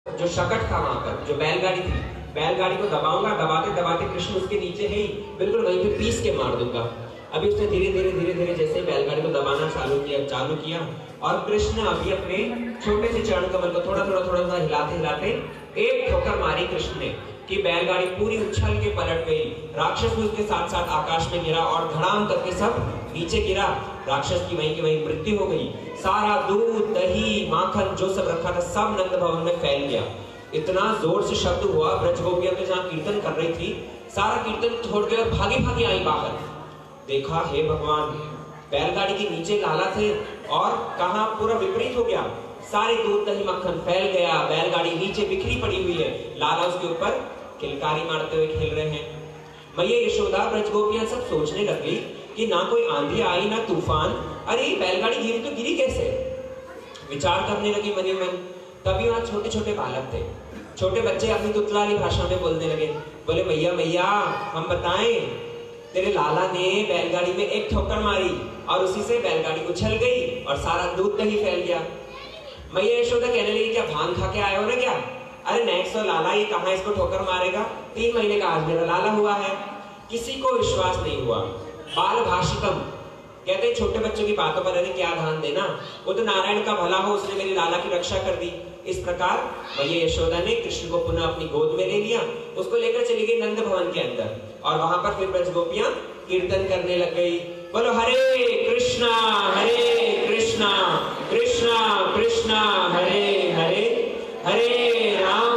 जो शकट था वहां पर, जो बैलगाड़ी थी, बैलगाड़ी को दबाऊंगा, दबाते दबाते कृष्ण उसके नीचे है ही, बिल्कुल वहीं पे पीस के मार दूंगा। अभी उसने धीरे धीरे जैसे बैलगाड़ी को दबाना चालू किया और कृष्ण अभी अपने छोटे से चरण कमल को थोड़ा सा हिलाते हिलाते एक ठोकर मारी कृष्ण ने कि बैलगाड़ी पूरी उछल के पलट गई। राक्षस भी उसके साथ साथ आकाश में गिरा और धड़ाम करके सब नीचे गिरा। राक्षस की वहीं मृत्यु हो गई। सारा दूध, दही, माखन जो सब रखा था सब नंद भवन में फैल गया। इतना जोर से शब्द हुआ, ब्रज गोपियां तो जहाँ कीर्तन कर रही थी सारा कीर्तन छोड़ के भागी भागी आई बाहर। देखा, हे भगवान, बैलगाड़ी के नीचे लाला थे और कहा पूरा विपरीत हो गया। सारे दूध, दही, मक्खन फैल गया, बैलगाड़ी नीचे बिखरी पड़ी हुई है, लाला उसके ऊपर किलकारी मारते हुए खेल रहे हैं। मैया यशोदा, ब्रज गोपियां सब सोचने लगी कि ना कोई आंधी आई ना तूफान, अरे बैलगाड़ी गिरी तो गिरी कैसे। विचार करने लगी मनी मन। तभी वहां छोटे छोटे बालक थे, छोटे बच्चे अपनी तुतलाली भाषा में बोलने लगे। बोले, मैया मैया हम बताएं, तेरे लाला ने बैलगाड़ी में एक ठोकर मारी और उसी से बैलगाड़ी उछल गई और सारा दूध दही फैल गया। मैया यशोदा कहने लगी, क्या भांग खा के आए हो ना क्या? अरे नेक्स्ट तो लाला ही कहाँ इसको ठोकर मारेगा, 3 महीने का आज मेरा लाला हुआ है। किसी को विश्वास नहीं हुआ। बाल भाषिकम कहते छोटे बच्चों की बातों पर क्या ध्यान देना, वो तो नारायण का भला हो, उसने मेरी लाला की रक्षा कर दी। इस प्रकार मैया यशोदा ने कृष्ण को पुनः अपनी गोद में ले लिया, उसको लेकर चली गई नंद भवन के अंदर और वहां पर फिर ब्रज गोपियां कीर्तन करने लग गई। बोलो हरे कृष्णा कृष्णा कृष्णा हरे हरे, हरे राम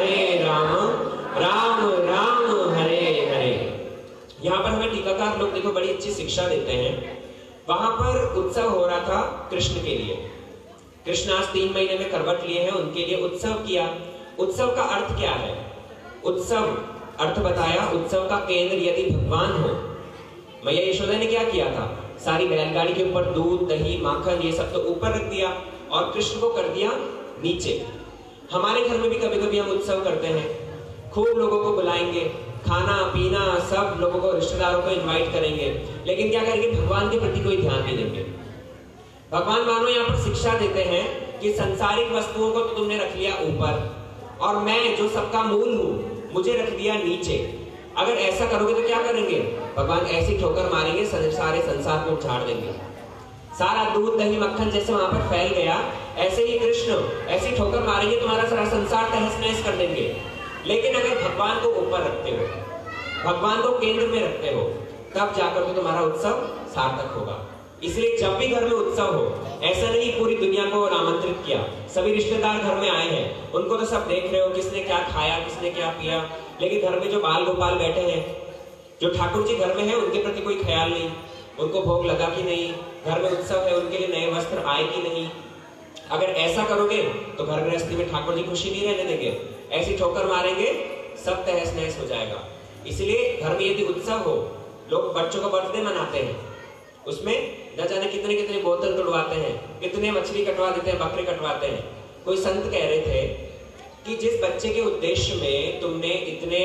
राम राम हरे हरे। यहाँ पर हमें टीकाकार लोग देखो बड़ी अच्छी शिक्षा देते हैं। वहां पर उत्सव हो रहा था कृष्ण के लिए। कृष्ण आज 3 महीने में करवट लिए हैं, उनके लिए उत्सव किया। उत्सव का अर्थ क्या है? उत्सव अर्थ बताया, उत्सव का केंद्र यदि भगवान हो। मैया यशोदा ने क्या किया था? सारी बैलगाड़ी के ऊपर दूध, दही, माखन ये सब तो ऊपर रख दिया और कृष्ण को कर दिया नीचे। हमारे घर में भी कभी कभी हम उत्सव करते हैं, खूब लोगों को बुलाएंगे, खाना पीना सब लोगों को, रिश्तेदारों को इनवाइट करेंगे, लेकिन क्या करेंगे? भगवान के प्रति कोई ध्यान नहीं देंगे। भगवान मानो यहाँ पर शिक्षा देते हैं कि संसारिक वस्तुओं को तो तुमने रख लिया ऊपर और मैं जो सबका मूल हूँ मुझे रख दिया नीचे। अगर ऐसा करोगे तो क्या करेंगे? भगवान ऐसी ठोकर मारेंगे, सारे संसार को उछाड़ देंगे। सारा दूध, दही, मक्खन जैसे वहां पर फैल गया, ऐसे ही कृष्ण ऐसी ठोकर मारेंगे, तुम्हारा सारा संसार तहस नहस कर देंगे। लेकिन अगर भगवान को ऊपर रखते हो, भगवान को केंद्र में रखते हो, तब जाकर तो तुम्हारा उत्सव सार्थक होगा। इसलिए जब भी घर में उत्सव हो, ऐसा नहीं पूरी दुनिया को आमंत्रित किया, सभी रिश्तेदार घर में आए हैं, उनको तो सब देख रहे हो किसने क्या खाया, किसने क्या पिया, लेकिन घर में जो बाल गोपाल बैठे हैं, जो ठाकुर जी घर में है, उनके प्रति कोई ख्याल नहीं, उनको भोग लगा कि नहीं, घर में उत्सव है उनके लिए नए वस्त्र आए कि नहीं। अगर ऐसा करोगे तो घर गृहस्थी में ठाकुर जी खुशी नहीं रहने देंगे, ऐसी ठोकर मारेंगे, सब तहस नहस हो जाएगा। इसलिए घर में यदि उत्सव हो, लोग बच्चों का बर्थडे मनाते हैं, उसमें न जाने कितने कितने बोतल तोड़वाते हैं, कितने मछली कटवा देते हैं, बकरे कटवाते हैं। कोई संत कह रहे थे कि जिस बच्चे के उद्देश्य में तुमने इतने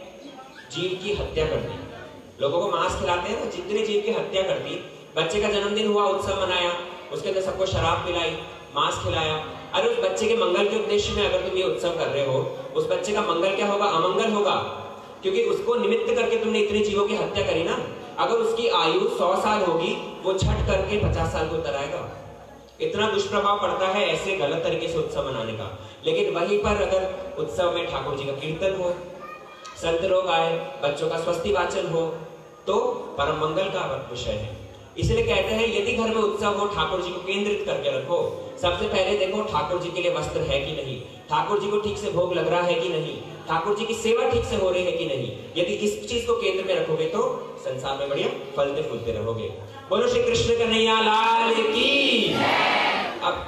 जीव की हत्या कर दी, लोगों को मांस खिलाते हैं ना, जितने जीव की हत्या कर दी, बच्चे का जन्मदिन हुआ, उत्सव मनाया, उसके अंदर सबको शराब पिलाई, मांस खिलाया। अरे उस बच्चे के मंगल के उद्देश्य में अगर तुम ये उत्सव कर रहे हो, उस बच्चे का मंगल क्या होगा? अमंगल होगा, क्योंकि उसको निमित्त करके तुमने इतने जीवों की हत्या करी ना। अगर उसकी आयु 100 साल होगी, वो छठ करके 50 साल को उतर आएगा। इतना दुष्प्रभाव पड़ता है ऐसे गलत तरीके से उत्सव मनाने का। लेकिन वहीं पर अगर उत्सव में ठाकुर जी का कीर्तन हो, संत लोग आए, बच्चों का स्वस्ति वाचन हो, तो परम मंगल का विषय है। इसलिए कहते हैं यदि घर में उत्सव हो, ठाकुर जी को केंद्रित करके रखो। सबसे पहले देखो ठाकुर जी के लिए वस्त्र है कि नहीं, ठाकुर जी को ठीक से भोग लग रहा है कि नहीं, ठाकुर जी की सेवा ठीक से हो रही है कि नहीं। यदि इस चीज को केंद्र में रखोगे तो संसार में बढ़िया फलते फूलते रहोगे। बोलो श्री कृष्ण कन्हैया लाल की। अब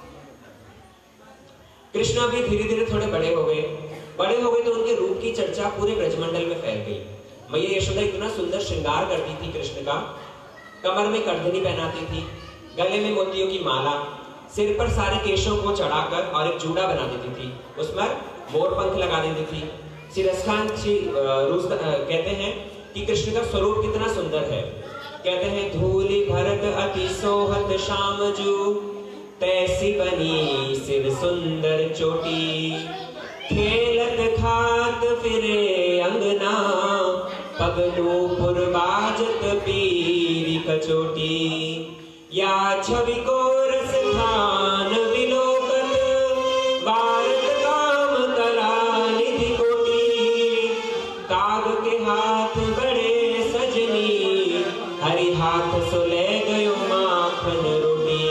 कृष्ण भी धीरे धीरे थोड़े बड़े हो गए तो उनके रूप की चर्चा पूरे ब्रजमंडल में फैल गई। मैया यशोदा इतना सुंदर श्रृंगार करती थी कृष्ण का, कमर में करधनी पहनाती थी, गले में मोतियों की माला, सिर पर सारे केशों को चढ़ाकर और एक जूड़ा बना देती थी, उसमें मोर पंख लगा देती थी। सिरस्खान कहते हैं कि कृष्ण का स्वरूप कितना सुंदर है। कहते हैं धूलि भरत अति सोहत श्याम जू, तैसी बनी सिर सुंदर चोटी। खेलत खात फिरे अंगना, पगलू पुरबाजत पीरी कचोटी। या छवि को रस थान विलोकत, भारत काम कला निधि कोटी। काग के हाथ बड़े सजनी, हरि हाथ सुले गयो माखन रोटी।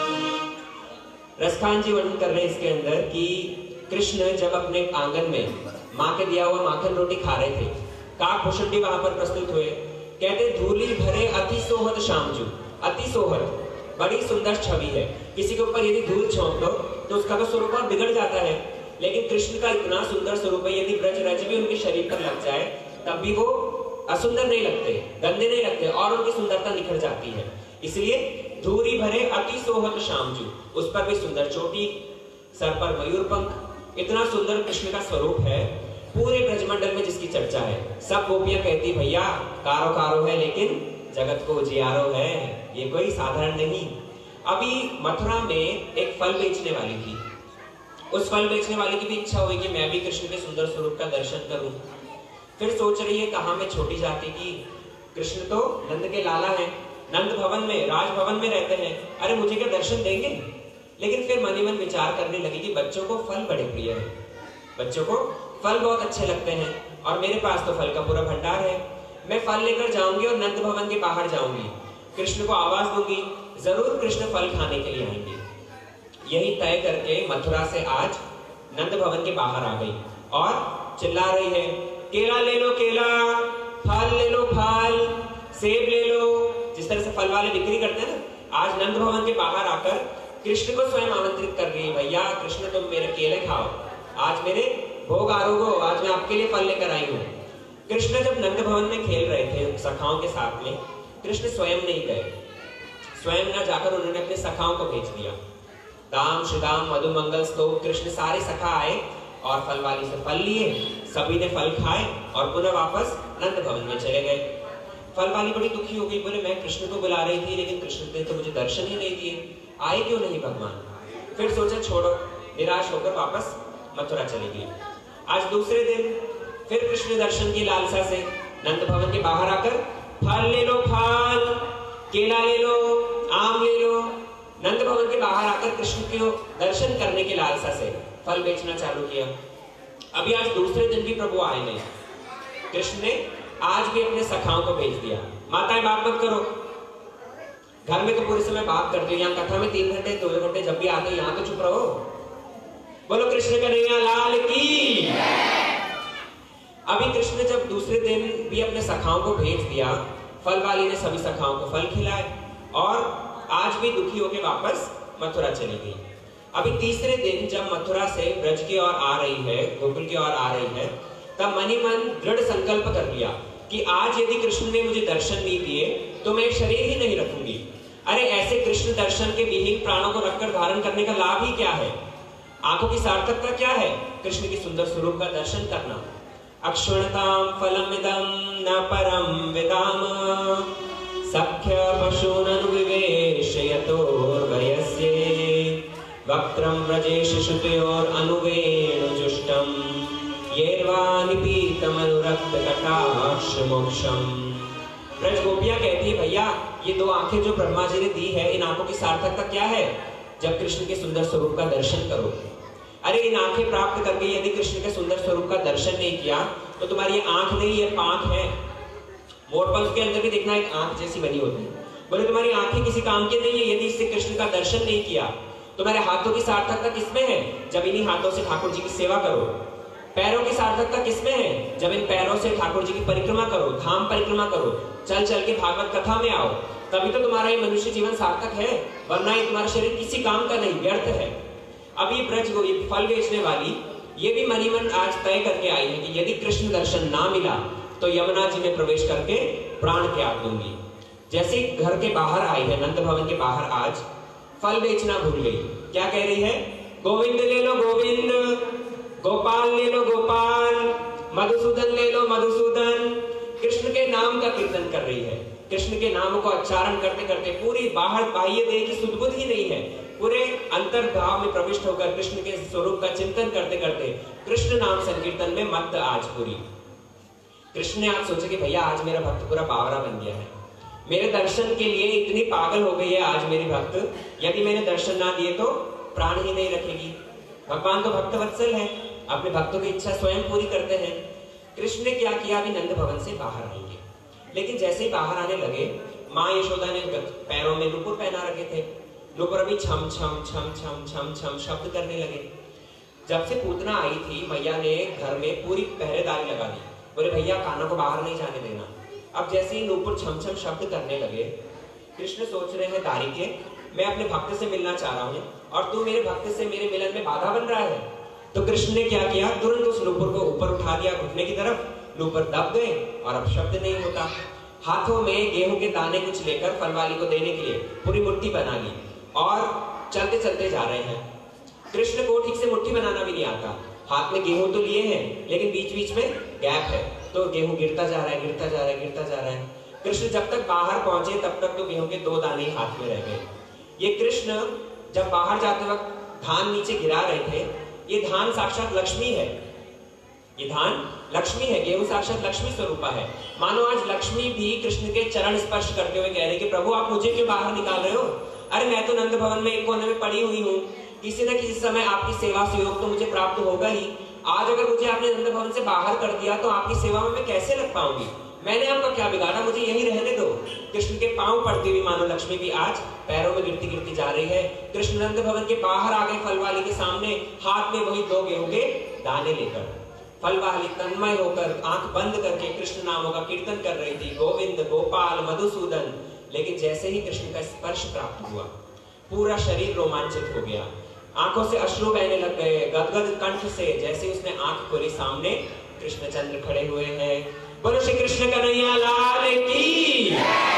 रसखान जी वर्णन कर रहे हैं इसके अंदर कि कृष्ण जब अपने आंगन में माँ के दिया हुआ माखन रोटी खा रहे थे, काक भूषण भी वहां पर प्रस्तुत हुए। कहते धूली भरे अति सोहत श्यामजू। अति सोहत बड़ी सुंदर छवि है। किसी के ऊपर यदि धूल छोंक दो तो उसका तो स्वरूप बिगड़ जाता है, लेकिन कृष्ण का इतना सुंदर स्वरूप है, यदि ब्रज रज भी उनके शरीर पर लग जाए तब भी वो असुंदर नहीं लगते, गंदे नहीं लगते और उनकी सुंदरता निखर जाती है। इसलिए धूरी भरे अति सोहत श्यामजू, उस पर भी सुंदर चोटी, सर पर मयूर पंख। इतना सुंदर कृष्ण का स्वरूप है, पूरे ब्रजमंडल में जिसकी चर्चा है। सब गोपियां कहती भैया कारो कारो है लेकिन जगत को उजियारो है, ये कोई साधारण नहीं। अभी मथुरा में एक फल बेचने वाली थी, उस फल बेचने वाले की भी इच्छा हुई कि मैं भी कृष्ण के सुंदर स्वरूप का दर्शन करूं। फिर सोच रही है कहाँ मैं छोटी जाति की, कृष्ण तो नंद के लाला हैं, नंद भवन में राजभवन में रहते हैं, अरे मुझे क्या दर्शन देंगे। लेकिन फिर मन ही मन विचार करने लगी कि बच्चों को फल बड़े प्रिय है, बच्चों को फल बहुत अच्छे लगते हैं और मेरे पास तो फल का पूरा भंडार है। मैं फल लेकर जाऊंगी और नंद भवन के बाहर जाऊंगी, कृष्ण को आवाज दूंगी, जरूर कृष्ण फल खाने के लिए आएंगे। यही तय करके मथुरा से आज नंद भवन के बाहर आ गई और चिल्ला रही है केला ले लो केला, फल ले लो फल, सेब ले लो। जिस तरह से फल वाले बिक्री करते हैं ना, आज नंद भवन के बाहर आकर कृष्ण को स्वयं आमंत्रित कर रही है, भैया कृष्ण तुम मेरे केले खाओ, आज मेरे भोग आरोगो, आज मैं आपके लिए फल लेकर आई हूँ। कृष्ण जब नंद भवन में खेल रहे थे सखाओं के साथ में, कृष्ण स्वयं नहीं गए, स्वयं न जाकर उन्होंने अपने सखाओं को भेज दिया। दाम श्रीदाम मधु मंगल स्तोम, कृष्ण सारे सखा आए और फल वाली से फल लिए, सभी ने फल खाए और पुनः वापस नंद भवन में चले गए। फल वाली बड़ी दुखी हो गई, बोले मैं कृष्ण को बुला रही थी लेकिन कृष्ण ने तो मुझे दर्शन ही नहीं दिए, आए क्यों नहीं भगवान। फिर सोचा छोड़ो, निराश होकर वापस मथुरा चली गई। आज दूसरे दिन फिर कृष्ण दर्शन की लालसा से नंद भवन के बाहर आकर फल ले लो फल, केला ले लो, आम ले लो। नंद भवन के बाहर आकर कृष्ण के दर्शन करने की लालसा से फल बेचना चालू किया। अभी आज दूसरे दिन भी प्रभु आए नहीं, कृष्ण ने आज भी अपने सखाओं को भेज दिया, माताएं बात मत करो, घर में तो पूरे समय बात करते हो, यहाँ कथा में 3 घंटे 2 घंटे जब भी आते हो यहाँ तो चुप रहो। बोलो कृष्ण कन्हैया लाल की। अभी कृष्ण जब दूसरे दिन भी अपने सखाओं को भेज दिया, फल वाली ने सभी सखाओं को फल खिलाए और आज भी दुखी होकर वापस मथुरा चली गई। अभी तीसरे दिन जब मथुरा से ब्रज की ओर आ रही है, गोकुल की ओर आ रही है, तब मन ही मन दृढ़ संकल्प कर लिया कि आज यदि कृष्ण ने मुझे दर्शन नहीं दिए तो मैं शरीर ही नहीं रखूंगी। अरे ऐसे कृष्ण दर्शन के विहीन प्राणों को रखकर धारण करने का लाभ ही क्या है, आंखों की सार्थकता क्या है, कृष्ण के सुंदर स्वरूप का दर्शन करना। अक्षुणताम फलमिदं न परम विदाम, सख्य पशूननु विवेशयतोर्वयस्ये, वक्त्रं व्रजेश श्रुतयोर अनुवेणुजुष्टं, येर्वानिपीतमनुरक्त कटाक्ष मोक्षम। ब्रज गोपियां कहती है भैया ये 2 आंखें जो ब्रह्मा जी ने दी है, इन आंखों की सार्थकता क्या है, जब कृष्ण के सुंदर स्वरूप का दर्शन करो। अरे इन आंखें प्राप्त करके यदि कृष्ण के सुंदर स्वरूप का दर्शन नहीं किया तो तुम्हारी ये आंख नहीं, ये पांख है। मोरपंख के अंदर भी देखना एक आंख जैसी बनी होती है। बोले तुम्हारी आंखें किसी काम की नहीं है यदि इससे कृष्ण का दर्शन नहीं किया। तुम्हारे हाथों की सार्थकता किसमें है, जब इन्हीं हाथों से ठाकुर जी की सेवा करो। पैरों की सार्थकता किसमें है, जब इन पैरों से ठाकुर जी की परिक्रमा करो, धाम परिक्रमा करो, चल चल के भागवत कथा में आओ, तभी तो तुम्हारा ये मनुष्य जीवन सार्थक है, वरना ये तुम्हारा शरीर किसी काम का नहीं, व्यर्थ है। अब ये ब्रज को ये फल बेचने वाली ये भी मनी मन आज तय करके आई है कि यदि कृष्ण दर्शन ना मिला तो यमुना जी में प्रवेश करके प्राण त्याग दूंगी। जैसे घर के बाहर आई है, नंद भवन के बाहर आज फल बेचना भूल गई, क्या कह रही है, गोविंद ले लो गोविंद, गोपाल ले लो गोपाल, मधुसूदन ले लो मधुसूदन। कृष्ण के नाम का कीर्तन कर रही है, कृष्ण के नाम को उच्चारण करते करते पूरी बाहर बाह्य देह की सुध बुध ही नहीं है, पूरे अंतर्भाव में प्रविष्ट होकर कृष्ण के स्वरूप का चिंतन करते करते कृष्ण नाम संकीर्तन में मत आज पूरी। कृष्ण ने आज सोचा कि भैया आज मेरा भक्त पूरा बावरा बन गया है, मेरे दर्शन के लिए इतनी पागल हो गई है आज मेरी भक्त, यदि मैंने दर्शन ना दिए तो प्राण ही नहीं रखेगी। भगवान तो भक्त वत्सल है, अपने भक्तों की इच्छा स्वयं पूरी करते हैं। कृष्ण ने क्या किया, अभी नंद भवन से बाहर आएंगे, लेकिन जैसे ही बाहर आने लगे माँ यशोदा ने पैरों में नुपुर पहना रखे थे, नुपुर अभी छम छम छम छम छम छम शब्द करने लगे। जब से पूतना आई थी मैया ने घर में पूरी पहरेदारी लगा दी, बोले भैया कानों को बाहर नहीं जाने देना। अब जैसे ही नुपुर छम छम शब्द करने लगे, कृष्ण सोच रहे हैं दारिके मैं अपने भक्त से मिलना चाह रहा हूँ और तू मेरे भक्त से मेरे मिलन में बाधा बन रहा है। तो कृष्ण ने क्या किया, तुरंत उस नुपुर को ऊपर उठा दिया घुटने की तरफ, नुपुर दब गए और अब शब्द नहीं होता। हाथों में गेहूं के दाने कुछ लेकर फलवाली को देने के लिए पूरी मुट्ठी बना ली और चलते चलते जा रहे हैं। कृष्ण को ठीक से मुट्ठी बनाना भी नहीं आता, हाथ में गेहूं तो लिए हैं लेकिन बीच बीच में गैप है, तो गेहूं गिरता जा रहा है गिरता जा रहा है गिरता जा रहा है। कृष्ण जब तक बाहर पहुंचे तब तक तो गेहूं के 2 दाने हाथ में रह गए। ये कृष्ण जब बाहर जाते वक्त धान नीचे गिरा रहे थे, ये धान साक्षात लक्ष्मी है, ये धान लक्ष्मी है, गेहूं साक्षात लक्ष्मी स्वरूपा है। मानो आज लक्ष्मी भी कृष्ण के चरण स्पर्श करते हुए कह रहे कि प्रभु आप मुझे क्यों बाहर निकाल रहे हो, अरे मैं तो नंद भवन में एक कोने में पड़ी हुई हूँ, किसी न किसी समय आपकी सेवा सहयोग तो मुझे प्राप्त होगा ही। आज अगर मुझे आपने नंद भवन से बाहर कर दिया तो आपकी सेवा में मैं कैसे लग पाऊंगी, मैंने आपका क्या बिगाड़ा, मुझे यही रहने दो। कृष्ण के पांव पड़ती हुई मानो लक्ष्मी भी आज पैरों में गिरती गिरती जा रही है। कृष्ण नंद भवन के बाहर आ गए फलवाली के सामने, हाथ में वही 2 गेहूं के दाने लेकर। फलवाली तन्मय होकर आंख बंद करके कृष्ण नामों का कीर्तन कर रही थी, गोविंद गोपाल मधुसूदन। लेकिन जैसे ही कृष्ण का स्पर्श प्राप्त हुआ, पूरा शरीर रोमांचित हो गया, आंखों से अश्रु बहने लग गए, गदगद कंठ से जैसे उसने आंख खोली, सामने कृष्णचंद्र खड़े हुए हैं। बोलो श्री कृष्ण कन्हैया लाल की।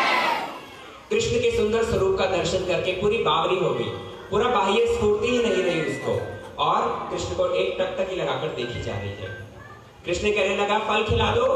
कृष्ण के सुंदर स्वरूप का दर्शन करके पूरी बावरी हो गई, पूरा बाह्य स्फूर्ति ही नहीं रही उसको, और कृष्ण को एक टकटकी लगाकर देखी जा रही है। कृष्ण कहने लगा फल खिला दो।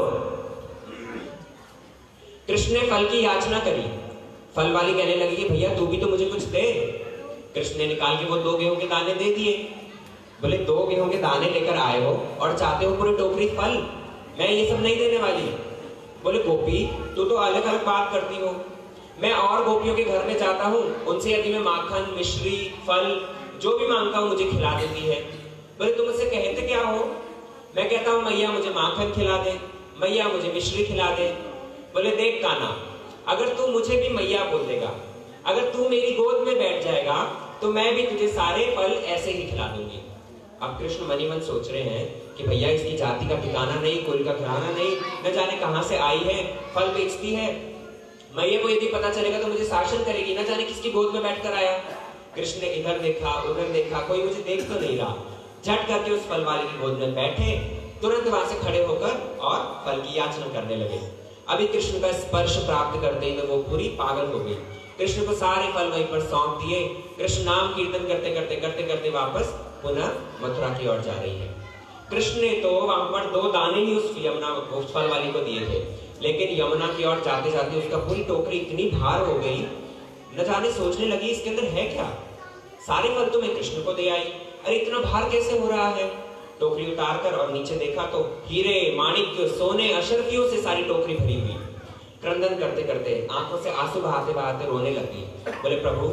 कृष्ण ने फल की याचना करी, फल वाली कहने लगी कि भैया तू भी तो मुझे कुछ दे। कृष्ण ने निकाल के वो 2 गेहूं के दाने दे दिए। बोले 2 गेहूं के दाने लेकर आए हो और चाहते हो पूरी टोकरी फल, मैं ये सब नहीं देने वाली। बोले गोपी तू तो अलग अलग बात करती हो, मैं और गोपियों के घर में जाता हूँ, उनसे यदि मैं माखन मिश्री फल जो भी मांगता हूँ मुझे खिला देती है। बोले तुम मुझसे कहते क्या हो, मैं कहता हूँ मैया मुझे माखन खिला दे, मैया मुझे मिश्री खिला दे। बोले देख काना, अगर तू मुझे भी मैया बोल देगा, अगर तू मेरी गोद में बैठ जाएगा तो मैं भी तुझे सारे फल ऐसे ही खिला दूंगी। अब कृष्ण मनी मन सोच रहे हैं कि भैया इसकी जाति का ठिकाना नहीं, कोई का घराना नहीं, न जाने कहां से आई है, फल बेचती है, मैया को यदि पता चलेगा तो मुझे शासन करेगी, न जाने किसकी गोद में बैठकर आया। कृष्ण ने इधर देखा उधर देखा, कोई मुझे देख तो नहीं रहा, झट करके उस फल वाले की गोद में बैठे, तुरंत वहां से खड़े होकर और फल की याचना करने लगे। अभी कृष्ण का स्पर्श प्राप्त करते ही वो पूरी पागल हो गई। कृष्ण को सारे फल वहीं पर सौंप दिए। कृष्ण नाम कीर्तन करते करते करते करते वापस पुनः मथुरा की ओर जा रही है। कृष्ण ने तो वहां पर 2 दाने ही उस फल वाली को दिए थे, लेकिन यमुना की ओर जाते जाते उसका पूरी टोकरी इतनी भार हो गई, न जाने सोचने लगी इसके अंदर है क्या, सारे फल तो मैं कृष्ण को दे आई, अरे इतना भार कैसे हो रहा है। टोकरी उतार कर और नीचे देखा तो हीरे माणिक्य सोने अशर्फियों से सारी टोकरी भरी हुई। क्रंदन करते करते आंखों से आंसू बहाते बहाते रोने लगी। बोले प्रभु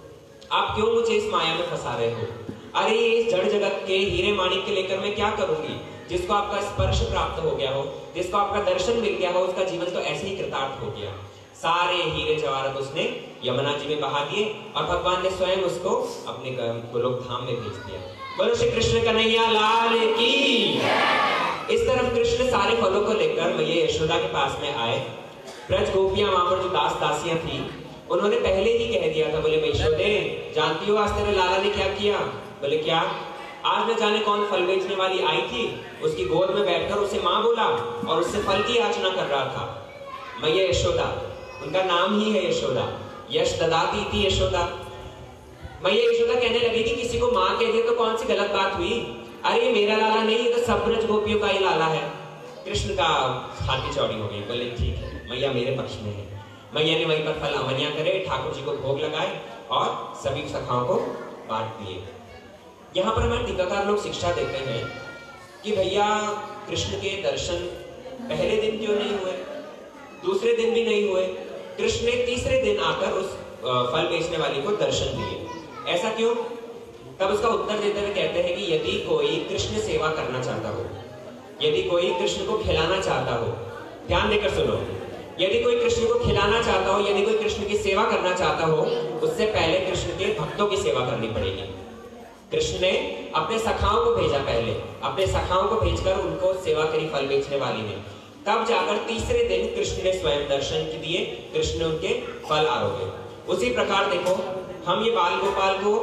आप क्यों मुझे इस माया में फंसा रहे हो, अरे इस जड़ जगत के हीरे माणिक्य लेकर मैं क्या करूंगी। जिसको आपका स्पर्श प्राप्त हो गया हो, जिसको आपका दर्शन मिल गया हो, उसका जीवन तो ऐसे ही कृतार्थ हो गया। सारे हीरे जवाहरात उसने यमुना जी में बहा दिए और भगवान ने स्वयं उसको अपने गोलोक धाम में भेज दिया। बोलो श्री कृष्ण कन्हैया लाल की। इस तरफ कृष्ण सारे फलों को लेकर मैया यशोदा के पास में आए। ब्रज गोपियां वहां पर जो दास दासियां थी उन्होंने पहले ही कह दिया था, बोले यशोदे जानती हो आज तेरे लाला ने क्या किया। बोले क्या, आज न जाने कौन फल बेचने वाली आई थी, उसकी गोद में बैठकर उसे माँ बोला और उससे फल की याचना कर रहा था। मैया यशोदा, उनका नाम ही है यशोदा, यश ददाती थी यशोदा। मैया यशोदा कहने लगी कि किसी को माँ कह दिया तो कौन सी गलत बात हुई, अरे मेरा लाला नहीं, ये तो सब ब्रज गोपियों का ही लाला है। कृष्ण का छाती चौड़ी हो गई। बोले ठीक है मैया मेरे पक्ष में है। मैया ने वहीं पर फल अमनिया करे, ठाकुर जी को भोग लगाए और सभी सखाओं को बांट दिए। यहाँ पर हमारे टीकाकार लोग शिक्षा देते हैं कि भैया कृष्ण के दर्शन पहले दिन क्यों नहीं हुए, दूसरे दिन भी नहीं हुए, कृष्ण ने तीसरे दिन आकर उस फल बेचने वाली को दर्शन दिए, ऐसा क्यों? तब उसका उत्तर देते हुए कहते हैं कि यदि कोई कृष्ण सेवा करना चाहता हो, यदि कोई कृष्ण को खिलाना चाहता हो, ध्यान देकर सुनो, यदि कोई कृष्ण को खिलाना चाहता हो, यदि कोई कृष्ण की सेवा करना चाहता हो, उससे पहले कृष्ण के भक्तों की सेवा करनी पड़ेगी। कृष्ण ने अपने सखाओं को भेजा, पहले अपने सखाओं को भेजकर उनको सेवा करी फल बेचने वाली ने, तब जाकर तीसरे दिन कृष्ण ने स्वयं दर्शन दिए, कृष्ण ने उनके फल आरोगे। उसी प्रकार देखो, हम ये बाल गोपाल को,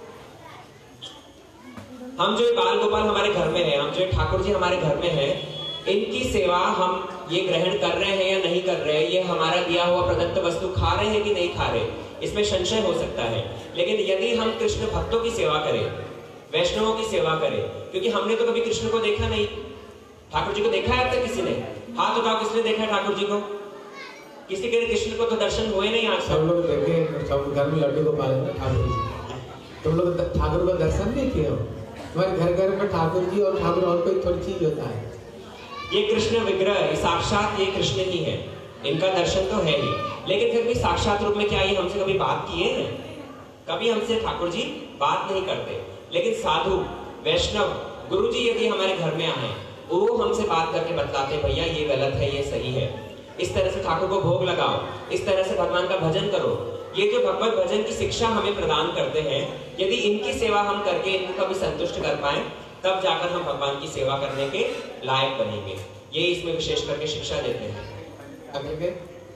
हम जो बाल गोपाल हमारे घर में है, हम जो ठाकुर जी हमारे घर में है, इनकी सेवा हम ये ग्रहण कर रहे हैं या नहीं कर रहे हैं, ये हमारा दिया हुआ प्रदत्त वस्तु खा रहे हैं कि नहीं खा रहे, इसमें संशय हो सकता है। लेकिन यदि हम कृष्ण भक्तों की सेवा करें, वैष्णवों की सेवा करें, क्योंकि हमने तो कभी कृष्ण को देखा नहीं, ठाकुर जी को देखा है अब तक किसी ने? हाथ उठाओ, किसने देखा है ठाकुर जी को? किसी के कृष्ण को तो दर्शन हुए नहीं आज तक। सब लोग देखे, सब घर में लड्डू गोपाल है ना ठाकुर जी, तुम लोग ठाकुर का दर्शन नहीं किए हो? हमारे घर घर में ठाकुर जी और ठाकुर और कोई थोड़ी चीज होता है। ये कृष्ण विग्रह साक्षात ये कृष्ण ही है, इनका दर्शन तो है ही, लेकिन फिर भी साक्षात रूप में क्या ये हमसे कभी बात किए हैं? कभी हमसे ठाकुर जी बात नहीं करते। लेकिन साधु वैष्णव गुरु जी यदि हमारे घर में आए, वो हमसे बात करके बतलाते भैया ये गलत है, ये सही है, इस तरह से ठाकुर को भोग लगाओ, इस तरह से भगवान का भजन करो। ये जो भगवत भजन की शिक्षा हमें प्रदान करते हैं, यदि इनकी सेवा हम करके इनको कभी संतुष्ट कर पाए, तब जाकर हम भगवान की सेवा करने के लायक बनेंगे। ये इसमें विशेष करके शिक्षा देते हैं। आगे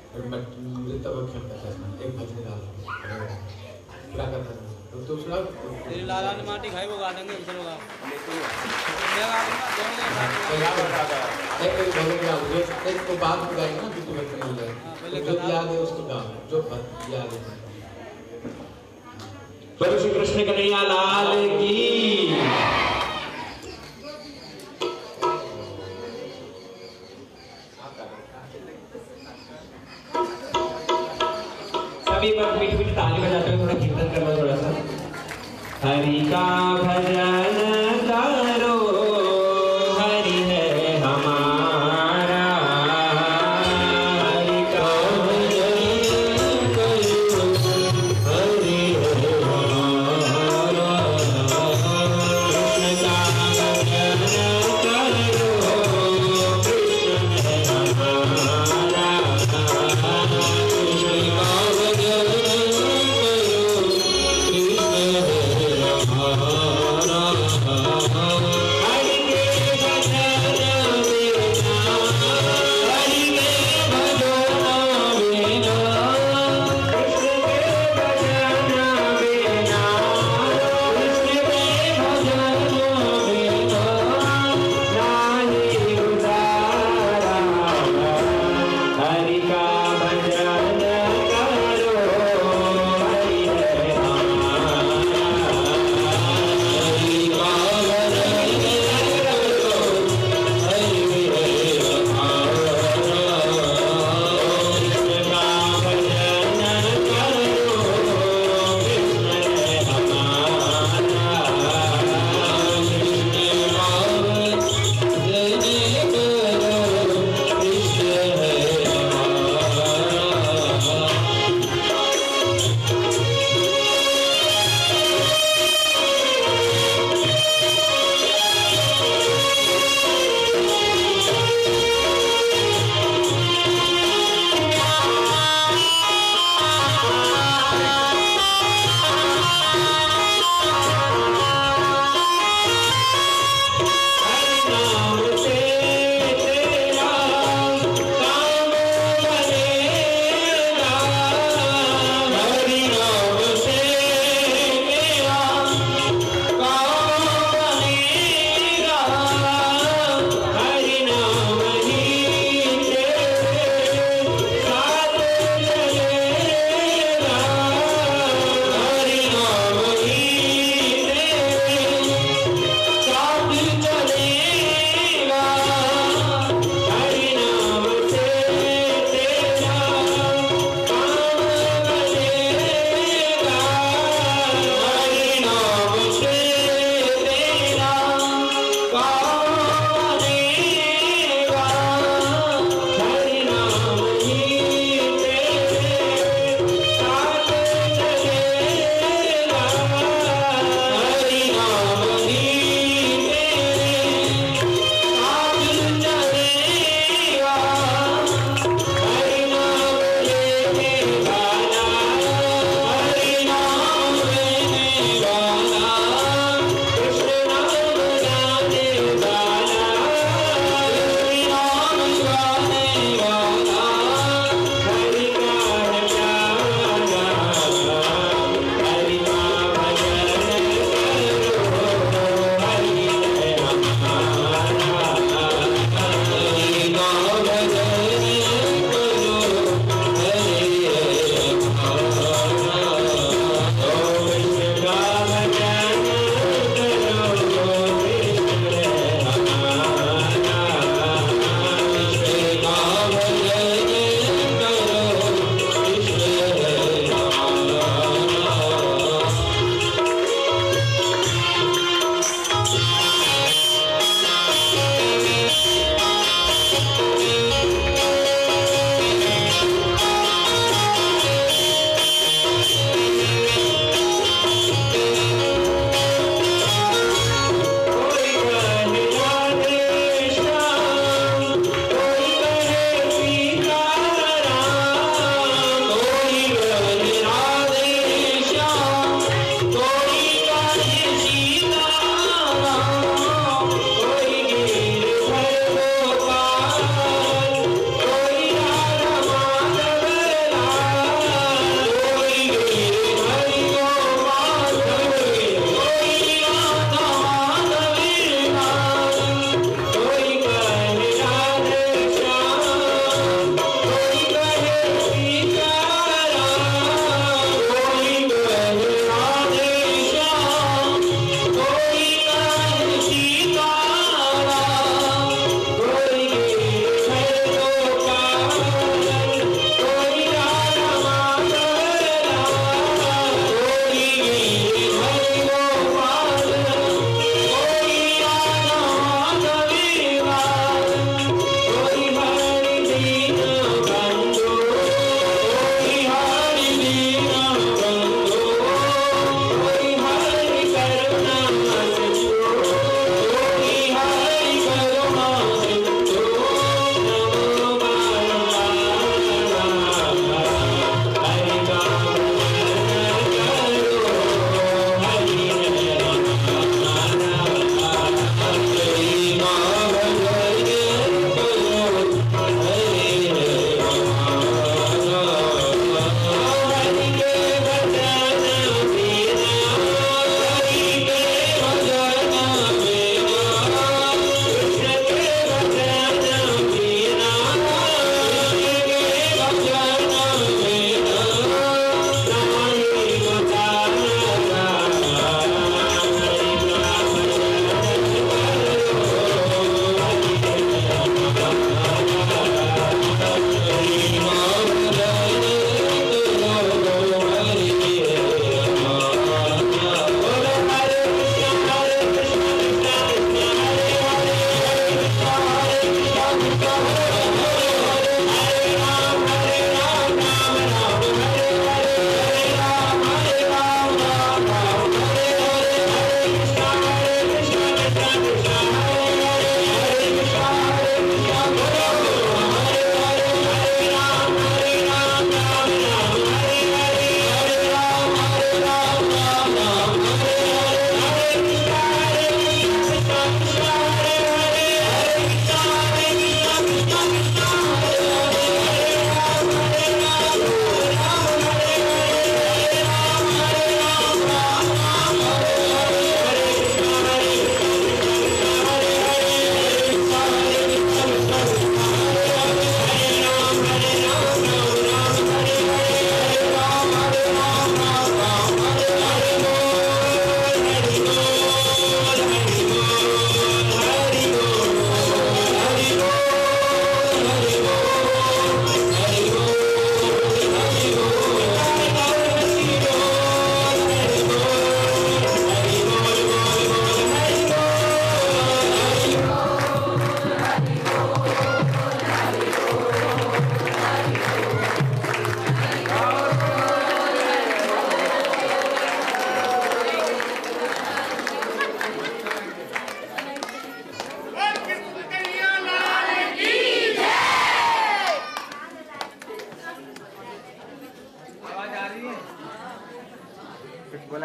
एक भजन डालो तो दूसरा तेरी लाला ने माटी खाई वो गा देंगे दूसरे गा एक भजन गाओ, एक को बात में गाएंगे ना, किसी व्यक्ति मिल जाए जो याद है उसको गाओ, जो याद है। बोलो श्री कृष्ण कन्हैया लाल की। सभी पर मीठी मीठी ताली बजाते हुए थोड़ा कीर्तन करना, थोड़ा सा हरि का भजन करो, हरि है हमारा, हरि का भजन करो, हरि है हमारा, कृष्ण का भजन करो, कृष्ण है हमारा, कृष्ण का भजन करो, कृष्ण है हमारा।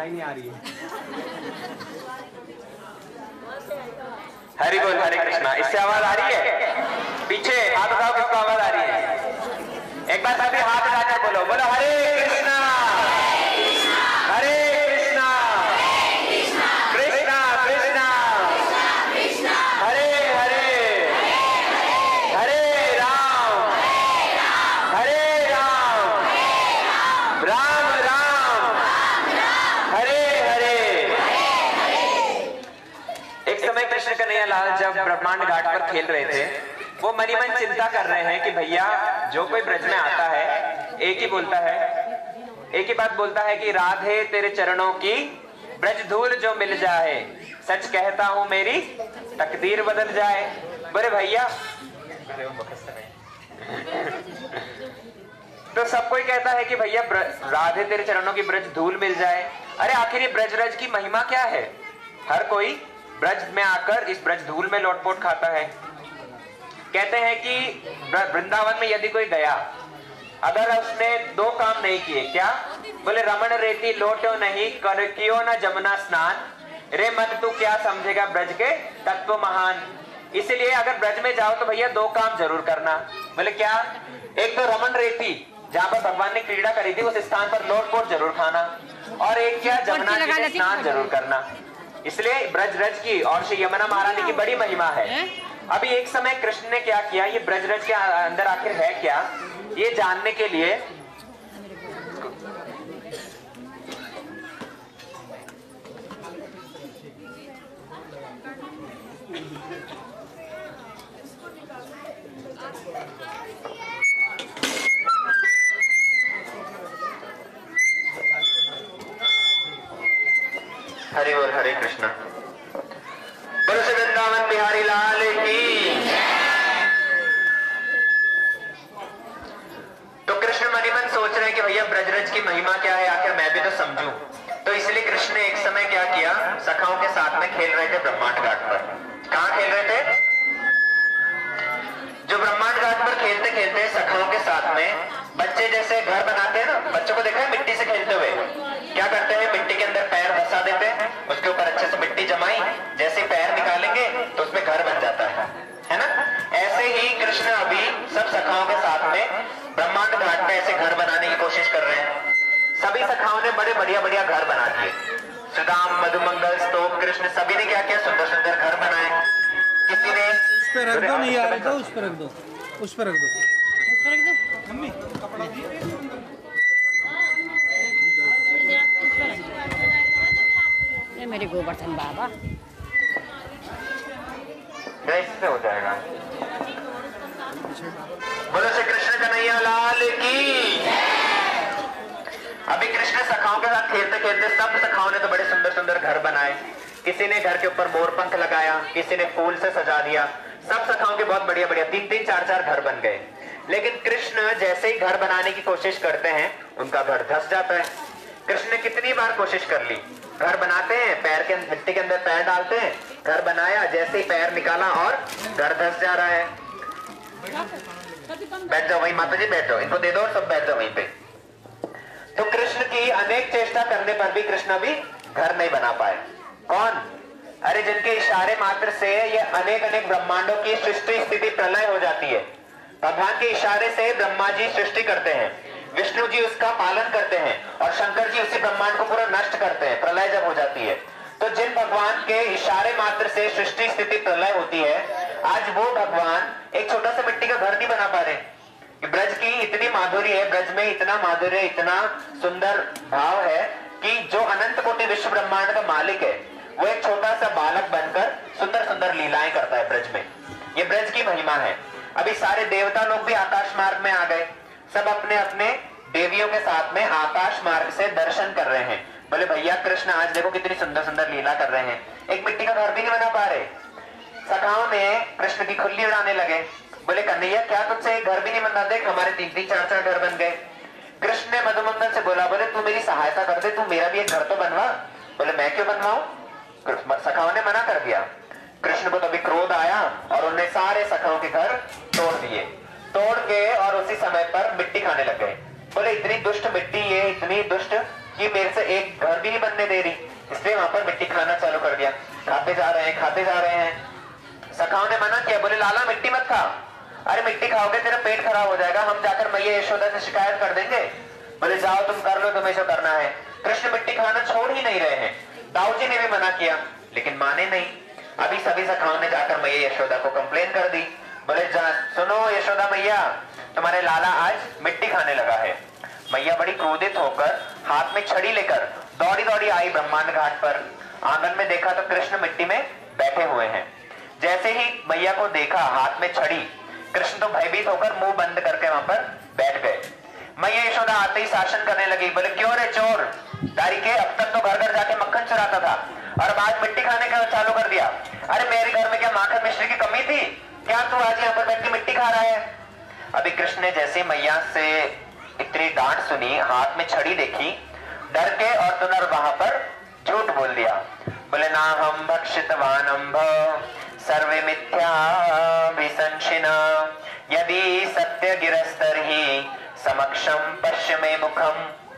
ही नहीं आ रही है। हरि बोल हरे कृष्णा। इससे आवाज आ रही है? पीछे हाथ उठाओ किसको आवाज आ रही है? एक बार सभी हाथ उठाकर बोलो, बोलो हरे कृष्णा हरे कृष्णा कृष्णा कृष्णा हरे हरे हरे राम राम राम हरे हरे। एक समय कृष्ण कन्हैया लाल जब ब्रह्मांड घाट पर खेल रहे थे, वो मनी मन चिंता कर रहे हैं कि भैया जो कोई ब्रज में आता है एक ही बात बोलता है कि राधे तेरे चरणों की ब्रज धूल जो मिल जाए, सच कहता हूं मेरी तकदीर बदल जाए। बोले भैया तो सब कोई कहता है कि भैया राधे तेरे चरणों की ब्रज धूल मिल जाए। अरे आखिर ये ब्रज की महिमा क्या है? हर कोई ब्रज में आकर इस ब्रज धूल में लोटपोट खाता है। कहते हैं कि वृंदावन में यदि कोई गया, अगर उसने दो काम नहीं किए, क्या? बोले रमण रेती लोटो नहीं कर कियो ना जमुना स्नान, रे मत तू क्या समझेगा ब्रज के तत्व महान। इसीलिए अगर ब्रज में जाओ तो भैया दो काम जरूर करना। बोले क्या? एक तो रमण रेती जहाँ पर भगवान ने क्रीड़ा करी थी उस स्थान पर लोटपोट जरूर खाना, और एक क्या जमुना जी में स्नान जरूर करना। इसलिए ब्रज की और श्री यमुना महारानी की बड़ी महिमा है। अभी एक समय कृष्ण ने क्या किया, ये ब्रज के अंदर आखिर है क्या, ये जानने के लिए हरि बोल हरे कृष्णा। बोलो श्री वृंदावन बिहारी लाल की। तो कृष्ण मनी मन सोच रहे हैं कि भैया ब्रजरज की महिमा क्या है, आखिर मैं भी तो समझूं। तो इसलिए कृष्ण ने एक समय क्या किया, सखाओं के साथ में खेल रहे थे ब्रह्मांड घाट पर। कहाँ खेल रहे थे? जो ब्रह्मांड घाट पर खेलते खेलते सखाओं के साथ में बच्चे जैसे घर बनाते हैं ना, बच्चों को देखा है मिट्टी से खेलते हुए, क्या करते हैं मिट्टी के अंदर पैर धसा देते हैं, उसके ऊपर अच्छे से मिट्टी जमाई, जैसे पैर निकालेंगे तो उसमें घर बन जाता है ना। ऐसे ही कृष्ण अभी सब सखाओं के साथ में ब्रह्मांड घाट पे ऐसे घर बनाने की कोशिश कर रहे हैं। सभी सखाओं ने बड़े बढ़िया बढ़िया घर बना दिए। सुदाम, मधुमंगल, स्तोम, कृष्ण सभी ने क्या किया, सुंदर सुंदर घर बनाए। किसी ने उस पे रख दो, नहीं आ रही तो उस पे रख दो, उस पे रख दो, उस पे रख दो मम्मी कपड़ा दिए। ये मेरे गोवर्धन बाबा कैसे हो जाएगा। बोलो श्री कृष्ण कन्हैया लाल की। अभी कृष्ण सखाओं के साथ खेलते खेलते सब सखाओं ने तो बड़े सुंदर सुंदर घर बनाए। किसी ने घर के ऊपर मोरपंख लगाया, किसी ने फूल से सजा दिया। सब सखाओं के बहुत बढ़िया बढ़िया 3-3, 4-4 घर बन गए। लेकिन कृष्ण जैसे ही घर बनाने की कोशिश करते हैं उनका घर धस जाता है। कृष्ण ने कितनी बार कोशिश कर ली, घर बनाते हैं, पैर के मिट्टी के अंदर पैर डालते हैं, घर बनाया, जैसे ही पैर निकाला और घर धस जा रहा है। बैठ जाओ वहीं माता जी, बैठ जाओ, इनको दे दो और सब बैठ जाओ वहीं पे। तो कृष्ण की अनेक चेष्टा करने पर भी कृष्ण भी घर नहीं बना पाए। कौन? अरे जिनके इशारे मात्र से ये अनेक अनेक ब्रह्मांडों की सृष्टि स्थिति प्रलय हो जाती है। भगवान के इशारे से ब्रह्मा जी सृष्टि करते हैं, विष्णु जी उसका पालन करते हैं और शंकर जी उसी ब्रह्मांड को पूरा नष्ट करते हैं प्रलय जब हो जाती है। तो जिन भगवान के इशारे मात्र से सृष्टि स्थिति प्रलय होती है, आज वो भगवान एक छोटा सा मिट्टी का घर नहीं बना पा रहे। ब्रज की इतनी माधुर्य है, ब्रज में इतना माधुर्य, इतना सुंदर भाव है कि जो अनंत कोटि विश्व ब्रह्मांड का मालिक है वो एक छोटा सा बालक बनकर सुंदर सुंदर लीलाएं करता है ब्रज में। ये ब्रज की महिमा है। अभी सारे देवता लोग भी आकाश मार्ग में आ गए, सब अपने अपने देवियों के साथ में आकाश मार्ग से दर्शन कर रहे हैं। बोले भैया कृष्ण आज देखो कितनी सुंदर सुंदर लीला कर रहे हैं, एक मिट्टी का घर भी नहीं बना पा रहे। सखाओं ने कृष्ण की खुल्ली उड़ाने लगे। बोले कन्हैया क्या तुझसे एक घर भी नहीं बनता, देख हमारे 3-3, 4-4 घर बन गए। कृष्ण ने मधुमंगल से बोला, बोले तू मेरी सहायता कर दे, तू मेरा भी एक घर तो बनवा। बोले मैं क्यों बनवाऊं? सखाओं ने मना कर दिया। कृष्ण को तभी क्रोध आया और उन्हें सारे सखाओं के घर तोड़ दिए, तोड़ के और उसी समय पर मिट्टी खाने लग गए। बोले इतनी दुष्ट मिट्टी, ये इतनी दुष्ट कि मेरे से एक घर भी नहीं बनने दे रही, इसलिए वहां पर मिट्टी खाना चालू कर दिया। खाते जा रहे हैं, खाते जा रहे हैं। सखाओं ने मना किया, बोले लाला मिट्टी मत खा, अरे मिट्टी खाओगे तेरा पेट खराब हो जाएगा, हम जाकर मैया यशोदा से शिकायत कर देंगे। बोले जाओ तुम कर लो, तुम्हें जो करना है। कृष्ण मिट्टी खाना छोड़ ही नहीं रहे हैं। दाऊ जी ने भी मना किया लेकिन माने नहीं। अभी सभी सखाओं ने जाकर मैया यशोदा को कंप्लेन कर दी। बोले जा सुनो यशोदा मैया, तुम्हारे लाला आज मिट्टी खाने लगा है। मैया बड़ी क्रोधित होकर हाथ में छड़ी लेकर दौड़ी दौड़ी आई ब्रह्मांड घाट पर। आंगन में देखा तो कृष्ण मिट्टी में बैठे हुए हैं। जैसे ही मैया को देखा हाथ में छड़ी, कृष्ण तो भयभीत होकर मुंह बंद करके वहां पर बैठ गए। मैया यशोदा आते ही शासन करने लगी। बोले क्यों रे चोर दारी के, अब तक तो घर घर जाके मक्खन चुराता था और अब आज मिट्टी खाने का चालू कर दिया। अरे मेरे घर में क्या माखन मिश्री की कमी थी क्या, तू आज यहाँ पर बैठ के मिट्टी खा रहा है। अभी कृष्ण ने जैसे मैया से इतनी डांट सुनी, हाथ में छड़ी देखी, डर के और तुनर वहां पर झूठ बोल दिया। बोले ना हम भक्षितवानंभ सर्वे मिथ्या विसंशिना, यदि सत्य गिरस्तर ही समक्षम पश्य में मुखम।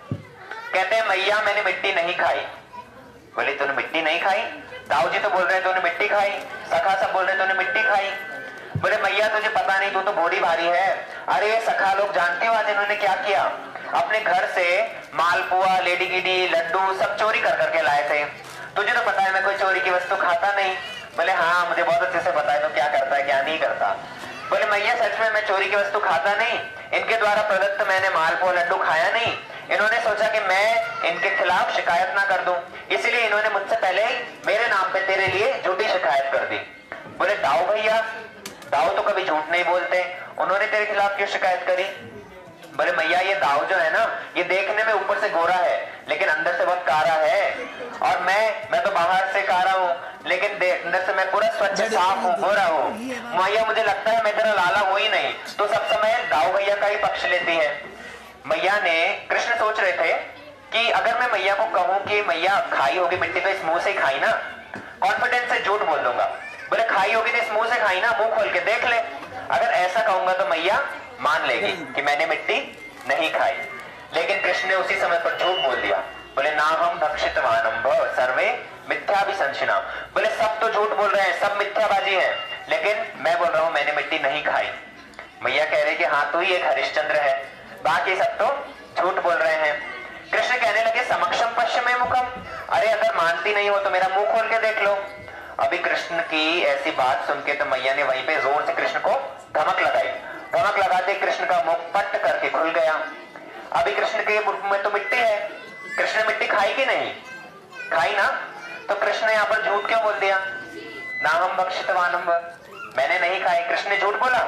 कहते हैं मैया मैंने मिट्टी नहीं खाई। बोले तूने मिट्टी नहीं खाई? दाऊ जी तो बोल रहे तूने मिट्टी खाई, सखा सब बोल रहे तूने मिट्टी खाई। बोले मैया तुझे पता नहीं, तू तो भोली भारी है। अरे सखा लोग जानते हो आज इन्होंने क्या किया, अपने घर से मालपुआ, लेडी गिडी, लड्डू सब चोरी कर करके लाए थे। तुझे तो पता है मैं कोई चोरी की वस्तु खाता नहीं। बोले हाँ मुझे बहुत अच्छे से पता है तो क्या करता है क्या नहीं करता। बोले मैया सच में मैं चोरी की वस्तु खाता नहीं, इनके द्वारा प्रदत्त मैंने मालपुआ लड्डू खाया नहीं। इन्होंने सोचा कि मैं इनके खिलाफ शिकायत ना कर दूं, इसीलिए इन्होंने मुझसे पहले ही मेरे नाम पे तेरे लिए झूठी शिकायत कर दी। बोले दाऊ भैया, दाऊ तो कभी झूठ नहीं बोलते, उन्होंने तेरे खिलाफ क्यों शिकायत करी? बोले मैया ये दाऊ जो है ना, ये देखने में ऊपर से गोरा है लेकिन अंदर से बहुत कारा है, और मैं तो बाहर से कारा हूँ लेकिन अंदर से मैं पूरा स्वच्छ साफ हूँ, गोरा हूँ। मैया मुझे लगता है मैं तेरा लाला हूँ ही नहीं, तो सब समय दाऊ भैया का ही पक्ष लेती है। मैया ने, कृष्ण सोच रहे थे कि अगर मैं मैया को कहूं कि मैया खाई होगी मिट्टी तो इस मुंह से ही खाई ना, कॉन्फिडेंस से झूठ बोल दूंगा। बोले खाई होगी तो इस मुंह से खाई ना, मुंह खोल के देख ले। अगर ऐसा कहूंगा तो मैया मान लेगी कि मैंने मिट्टी नहीं खाई। लेकिन कृष्ण ने उसी समय पर झूठ बोल दिया। बोले ना हम भक्षितवानंभ सर्वे मिथ्या भी संशिना। बोले सब तो झूठ बोल रहे हैं, सब मिथ्याबाजी है, लेकिन मैं बोल रहा हूं मैंने मिट्टी नहीं खाई। मैया कह रहे कि हाँ तू ही एक हरिश्चंद्र है, बाकी सब तो झूठ बोल रहे हैं। कृष्ण कहने लगे समक्षम पश्य में मुखम, अरे अगर मानती नहीं हो तो मेरा मुंह खोल के देख लो। अभी कृष्ण की ऐसी बात सुन के तो मैया ने वहीं पे जोर से कृष्ण को धमक लगाई। धमक लगाते कृष्ण का मुख पट करके खुल गया। अभी कृष्ण के मुंह में तो मिट्टी है, कृष्ण ने मिट्टी खाई कि नहीं खाई ना, तो कृष्ण ने यहाँ पर झूठ क्यों बोल दिया? ना हम भक्षितवानंभ, मैंने नहीं खाई। कृष्ण ने झूठ बोला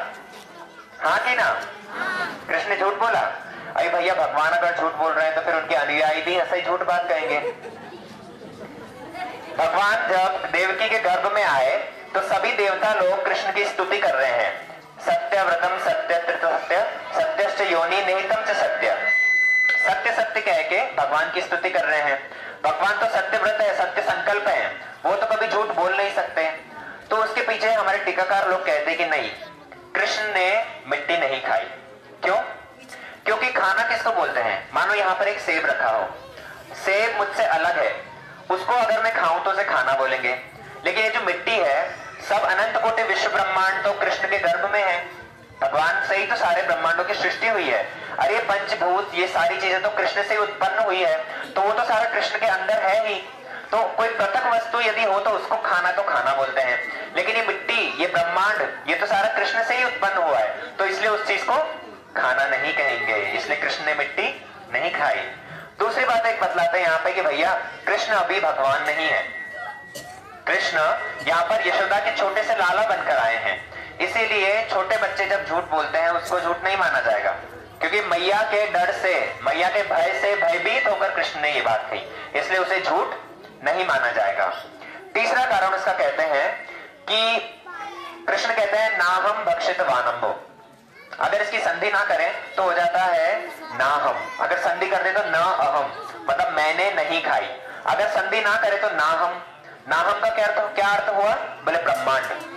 हाँ कि ना? कृष्ण ने झूठ बोला। अरे भैया भगवान अगर झूठ बोल रहे हैं तो फिर उनके अनुयायी भी ऐसा ही झूठ बात कहेंगे। भगवान जब देवकी के गर्भ में आए तो सभी देवता लोग कृष्ण की स्तुति कर रहे हैं। सत्यव्रतम सत्य सत्य सत्यश्च योनि निहितम च सत्य, सत्य सत्य कह के भगवान की स्तुति कर रहे हैं। भगवान तो सत्यव्रत है, सत्य संकल्प है, वो तो कभी झूठ बोल नहीं सकते। तो उसके पीछे हमारे टीकाकार लोग कहते कि नहीं, कृष्ण ने मिट्टी नहीं खाई। क्यों? क्योंकि खाना किसको बोलते हैं? मानो यहाँ पर एक सेब रखा हो, सेब मुझसे अलग है, उसको अगर मैं खाऊं तो उसे खाना बोलेंगे। लेकिन ये जो मिट्टी है, सब अनंत कोटि विश्व ब्रह्मांड तो कृष्ण के गर्भ में है, भगवान से ही तो सारे ब्रह्मांडों की सृष्टि हुई है। अरे ये पंचभूत, ये सारी चीजें तो कृष्ण से ही उत्पन्न हुई है, तो वो तो सारा कृष्ण के अंदर है ही। तो कोई पृथक वस्तु यदि हो तो उसको खाना तो खाना बोलते हैं, लेकिन ये मिट्टी, ये ब्रह्मांड, ये तो सारा कृष्ण से ही उत्पन्न हुआ है, तो इसलिए उस चीज को खाना नहीं कहेंगे। इसलिए कृष्ण ने मिट्टी नहीं खाई। दूसरी बात एक बतलाते हैं यहाँ पे कि भैया कृष्ण अभी भगवान नहीं है। कृष्ण यहाँ पर यशोदा के छोटे से लाला बनकर आए हैं, इसीलिए छोटे बच्चे जब झूठ बोलते हैं उसको झूठ नहीं माना जाएगा, क्योंकि मैया के डर से, मैया के भय से भयभीत होकर कृष्ण ने ये बात कही, इसलिए उसे झूठ नहीं माना जाएगा। तीसरा कारण उसका कहते हैं कि कृष्ण कहते हैं ना हम भक्षितवानंभो, अगर इसकी संधि ना करें तो हो जाता है ना हम, अगर संधि कर दे तो न अहम, मतलब मैंने नहीं खाई। अगर संधि ना करे तो ना हम, ना हम का क्या अर्थ हुआ? बोले ब्रह्मांड। बोले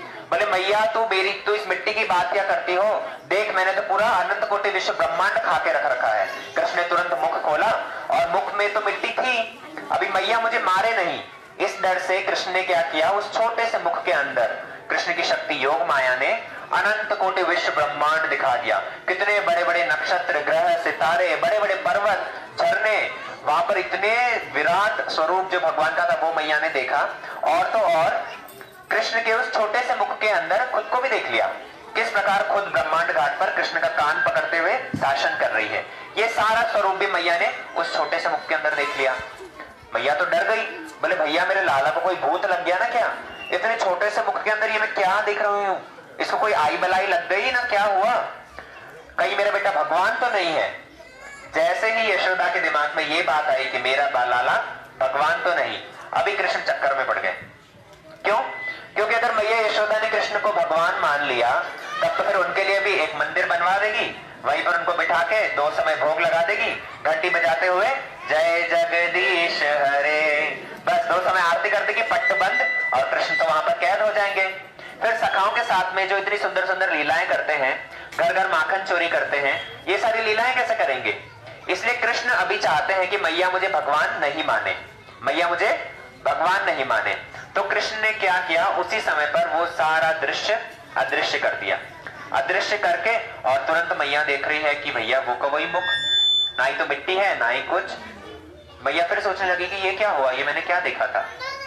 मैया तू इस मिट्टी की बात क्या करती हो, देख मैंने तो पूरा अनंत कोटि विश्व ब्रह्मांड खा के रख रखा है। कृष्ण ने तुरंत मुख खोला और मुख में तो मिट्टी थी, अभी मैया मुझे मारे नहीं। इस डर से कृष्ण ने क्या किया, उस छोटे से मुख के अंदर कृष्ण की शक्ति योग माया ने अनंत कोटि विश्व ब्रह्मांड दिखा दिया। कितने बड़े बड़े नक्षत्र, ग्रह, सितारे, बड़े बड़े पर्वत, झरने, वहां पर इतने विराट स्वरूप जो भगवान का था वो मैया ने देखा। और तो और कृष्ण के उस छोटे से मुख के अंदर खुद को भी देख लिया, किस प्रकार खुद ब्रह्मांड घाट पर कृष्ण का कान पकड़ते हुए शासन कर रही है। ये सारा स्वरूप भी मैया ने उस छोटे से मुख के अंदर देख लिया। मैया तो डर गई, बोले भैया मेरे लाला को कोई भूत लग गया ना क्या, इतने छोटे से मुख के अंदर ये मैं क्या देख रही हूँ, इसको कोई आई बलाई लग गई ना, क्या हुआ, कहीं मेरा बेटा भगवान तो नहीं है। जैसे ही यशोदा के दिमाग में ये बात आई कि मेरा लाला भगवान तो नहीं, अभी कृष्ण चक्कर में पड़ गए। क्यों? क्योंकि अगर मैया यशोदा ने कृष्ण को भगवान मान लिया तब तो फिर उनके लिए भी एक मंदिर बनवा देगी, वहीं पर उनको बिठा के 2 समय भोग लगा देगी, घंटी बजाते हुए जय जगदीश हरे, बस 2 समय आरती कर देगी, पट्ट बंद, और कृष्ण तो वहां पर कैद हो जाएंगे। फिर सखाओं के साथ में जो इतनी सुंदर सुंदर लीलाएं करते हैं, घर घर माखन चोरी करते हैं, ये सारी लीलाएं कैसे करेंगे। इसलिए कृष्ण अभी चाहते हैं कि मैया मुझे भगवान नहीं माने, मैया मुझे भगवान नहीं माने। तो कृष्ण ने क्या किया, उसी समय पर वो सारा दृश्य अदृश्य कर दिया, अदृश्य करके, और तुरंत मैया देख रही है कि भैया वो का वही मुख, ना ही तो मिट्टी है ना ही कुछ। मैया फिर सोचने लगी कि ये क्या हुआ, ये मैंने क्या देखा था।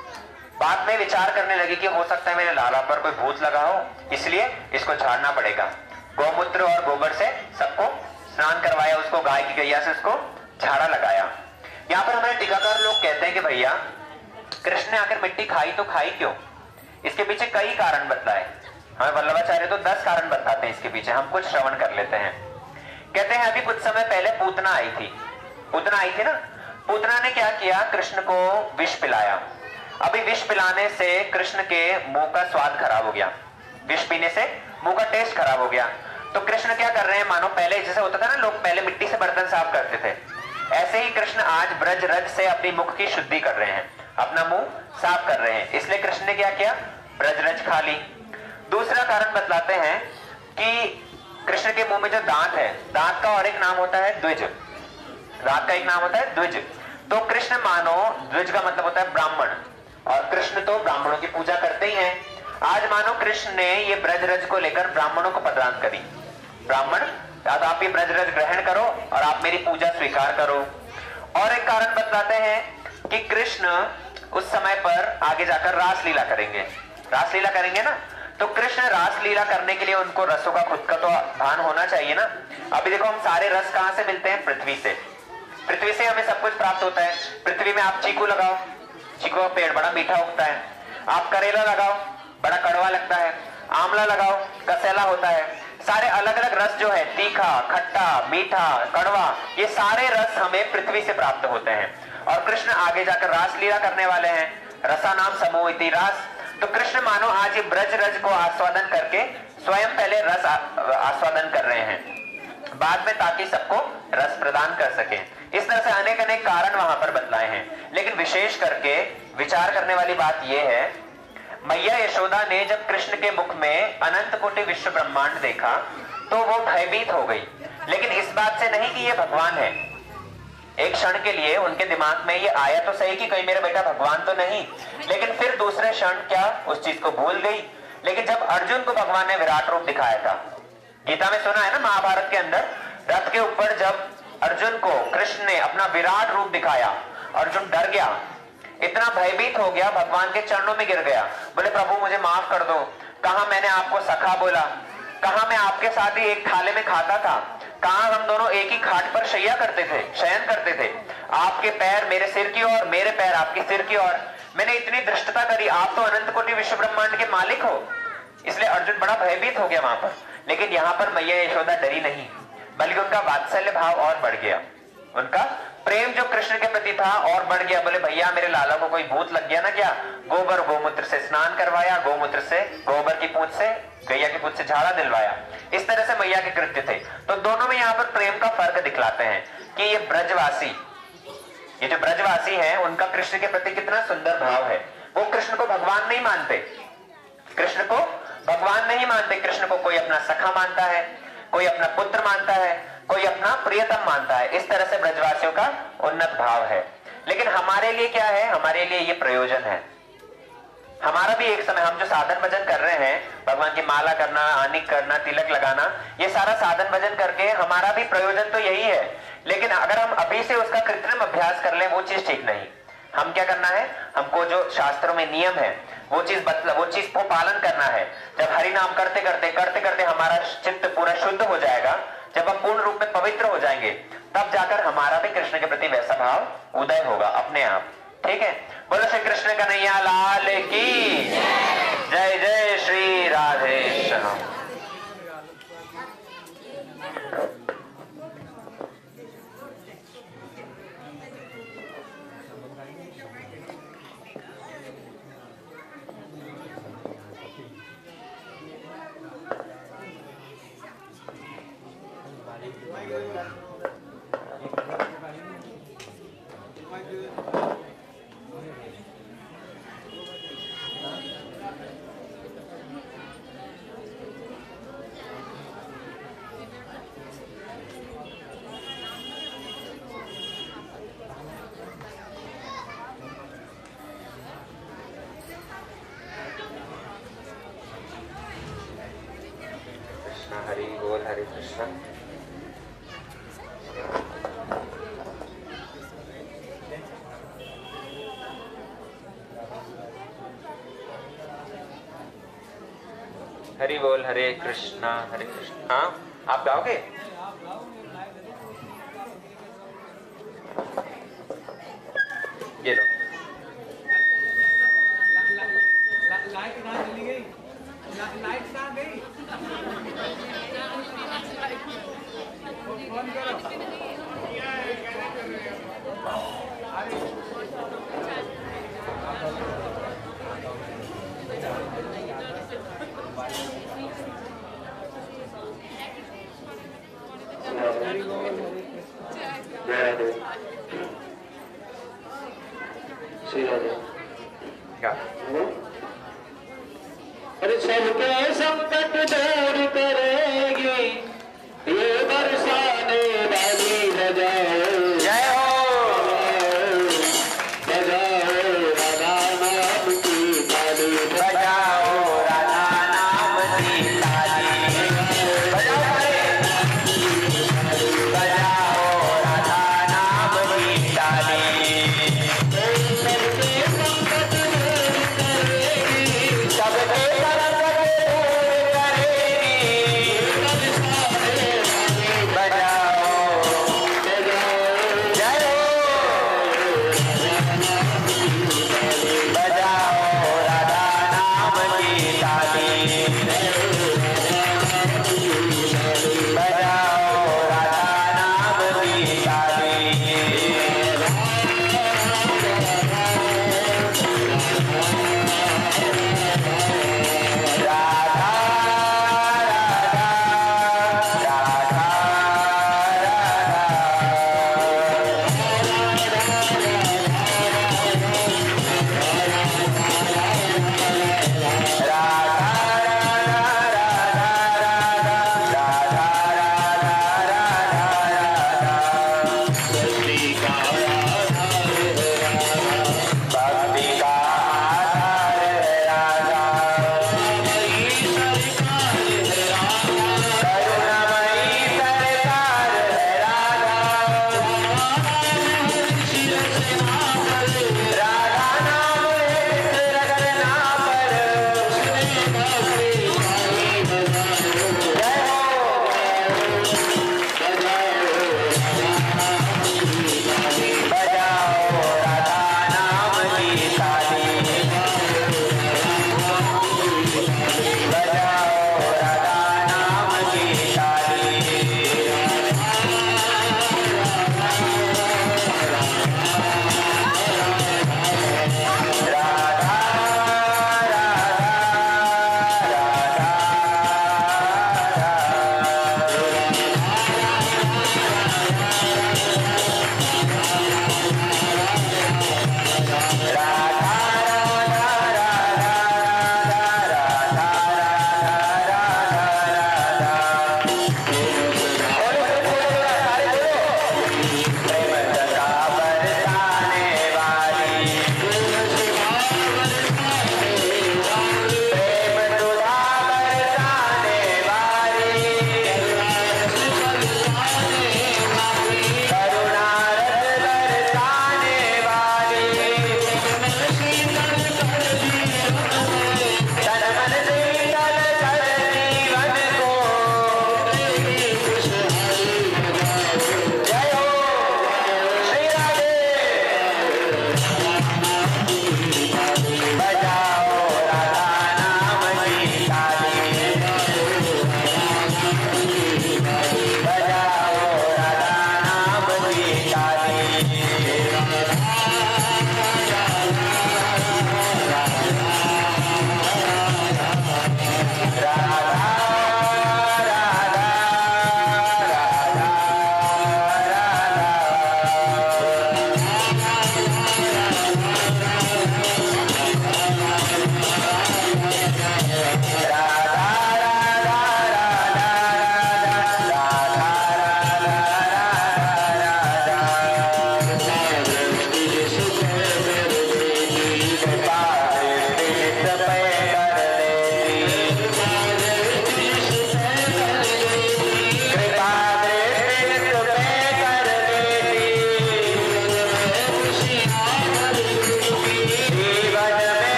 बाद में विचार करने लगी कि हो सकता है मेरे लाला पर कोई भूत लगा हो, इसलिए इसको झाड़ना पड़ेगा। गौमूत्र और गोबर से सबको स्नान करवाया, उसको गाय की गैया से उसको झाड़ा लगाया। यहाँ पर हमारे टीकाकार लोग कहते हैं कि भैया कृष्ण ने आकर मिट्टी खाई तो खाई क्यों, इसके पीछे कई कारण बतलाए। हमें वल्लभाचार्य तो 10 कारण बताते हैं इसके पीछे, हम कुछ श्रवण कर लेते हैं। कहते हैं अभी कुछ समय पहले पूतना आई थी, पूतना आई थी ना, पूतना ने क्या किया, कृष्ण को विष पिलाया। अभी विष पिलाने से कृष्ण के मुंह का स्वाद खराब हो गया, विष पीने से मुंह का टेस्ट खराब हो गया। तो कृष्ण क्या कर रहे हैं, मानो पहले जैसे होता था ना, लोग पहले मिट्टी से बर्तन साफ करते थे, ऐसे ही कृष्ण आज ब्रज रज से अपनी मुख की शुद्धि कर रहे हैं, अपना मुंह साफ कर रहे हैं। इसलिए कृष्ण ने क्या किया, ब्रज रज खा ली। दूसरा कारण बतलाते हैं कि कृष्ण के मुंह में जो दांत है, दांत का और एक नाम होता है द्विज, दांत का एक नाम होता है द्विज। तो कृष्ण मानो, द्विज का मतलब होता है ब्राह्मण, और कृष्ण तो ब्राह्मणों की पूजा करते ही हैं। आज मानो कृष्ण ने ये ब्रज रज को लेकर ब्राह्मणों को पदरांत करी, ब्राह्मण आप ये ब्रज रज ग्रहण करो और आप मेरी पूजा स्वीकार करो। और एक कारण बतलाते हैं कि कृष्ण उस समय पर आगे जाकर रासलीला करेंगे, रासलीला करेंगे ना, तो कृष्ण रासलीला करने के लिए उनको रसों का खुद का तो भान होना चाहिए ना। अभी देखो हम सारे रस कहां से मिलते हैं, पृथ्वी से, पृथ्वी से हमें सब कुछ प्राप्त होता है। पृथ्वी में आप चीकू लगाओ, चीकू का पेड़ बड़ा मीठा उगता है, आप करेला लगाओ बड़ा कड़वा लगता है, आंवला लगाओ कसैला होता है। सारे अलग अलग रस जो है, तीखा, खट्टा, मीठा, कड़वा, ये सारे रस हमें पृथ्वी से प्राप्त होते हैं। और कृष्ण आगे जाकर रासलीला करने वाले हैं, रसा नाम समूह इति रास। तो कृष्ण मानो आज ये ब्रज रज को आस्वादन करके स्वयं पहले रस आस्वादन कर रहे हैं, बाद में ताकि सबको रस प्रदान कर सके। इस तरह से अनेक अनेक कारण वहां पर बतलाए हैं। लेकिन विशेष करके विचार करने वाली बात यह है, मैया यशोदा ने जब कृष्ण के मुख में अनंत कोटि विश्व ब्रह्मांड देखा तो वो भयभीत हो गई, लेकिन इस बात से नहीं कि ये भगवान है। एक क्षण के लिए उनके दिमाग में ये आया तो सही कि कहीं मेरा बेटा भगवान तो नहीं, लेकिन फिर दूसरे क्षण क्या उस चीज को भूल गई। लेकिन जब अर्जुन को भगवान ने विराट रूप दिखाया था, गीता में सुना है ना, महाभारत के अंदर रथ के ऊपर जब अर्जुन को कृष्ण ने अपना विराट रूप दिखाया, अर्जुन डर गया, इतना भयभीत हो गया, भगवान के चरणों में गिर गया, बोले प्रभु मुझे माफ कर दो, कहा मैंने आपको सखा बोला, कहा मैं आपके साथ ही एक थाले में खाता था, कहा हम दोनों एक ही खाट पर शैया करते थे, शयन करते थे, आपके पैर मेरे सिर की ओर, मेरे पैर आपके सिर की ओर, मैंने इतनी धृष्टता करी, आप तो अनंत कोटि विश्व ब्रह्मांड के मालिक हो। इसलिए अर्जुन बड़ा भयभीत हो गया वहां पर। लेकिन यहाँ पर मैया यशोदा डरी नहीं, बल्कि उनका वात्सल्य भाव और बढ़ गया, उनका प्रेम जो कृष्ण के प्रति था और बढ़ गया। बोले भैया मेरे लाला को कोई भूत लग गया ना क्या, गोबर गोमूत्र से स्नान करवाया, गोमूत्र से, गोबर की पूंछ से, गैया की पूंछ से झाड़ा दिलवाया। इस तरह से मैया के कृत्य थे। तो दोनों में यहाँ पर प्रेम का फर्क दिखलाते हैं कि ये ब्रजवासी, ये जो ब्रजवासी है, उनका कृष्ण के प्रति कितना सुंदर भाव है। वो कृष्ण को भगवान नहीं मानते, कृष्ण को भगवान नहीं मानते कृष्ण को, कोई अपना सखा मानता है, कोई अपना पुत्र मानता है, कोई अपना प्रियतम मानता है। इस तरह से ब्रजवासियों का उन्नत भाव है। लेकिन हमारे लिए क्या है? हमारे लिए ये प्रयोजन है। हमारा भी एक समय, हम जो साधन भजन कर रहे हैं, भगवान की माला करना, आनिक करना, तिलक लगाना, ये सारा साधन भजन करके हमारा भी प्रयोजन तो यही है। लेकिन अगर हम अभी से उसका कृत्रिम अभ्यास कर लें, वो चीज ठीक नहीं। हम क्या करना है? हमको जो शास्त्रों में नियम है वो चीज को पालन करना है। जब हरि नाम करते करते हमारा चित्त पूरा शुद्ध हो जाएगा, जब हम पूर्ण रूप में पवित्र हो जाएंगे, तब जाकर हमारा भी कृष्ण के प्रति वैसा भाव उदय होगा अपने आप। ठीक है? बोलो श्री कृष्ण कन्हैया लाल की जय। जय श्री राधे श्याम। हरि बोल, हरे कृष्ण। हरि बोल, हरे कृष्णा हरे कृष्ण। हाँ, आप गाओगे? ये लो। लाइट कहाँ चली गई? लाइट कहाँ गई? फोन करो। अरे सबके संकट दूर करेगी ये बरसाने वाली बजाओ, जय हो, बजाओ राधा नाम की ताली, बजाओ राधा नाम की ताली, बजाओ राधा नाम की ताली। सबके संकट दूर करेगी, सबके संकट दूर करेगी, बजाओ, जय हो, बजाओ राधा नाम की ताली।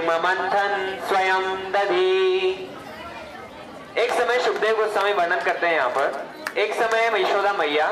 निर्ममंथन स्वयं दधी। एक समय सुखदेव गोस्वामी वर्णन करते हैं यहाँ पर, एक समय यशोदा मैया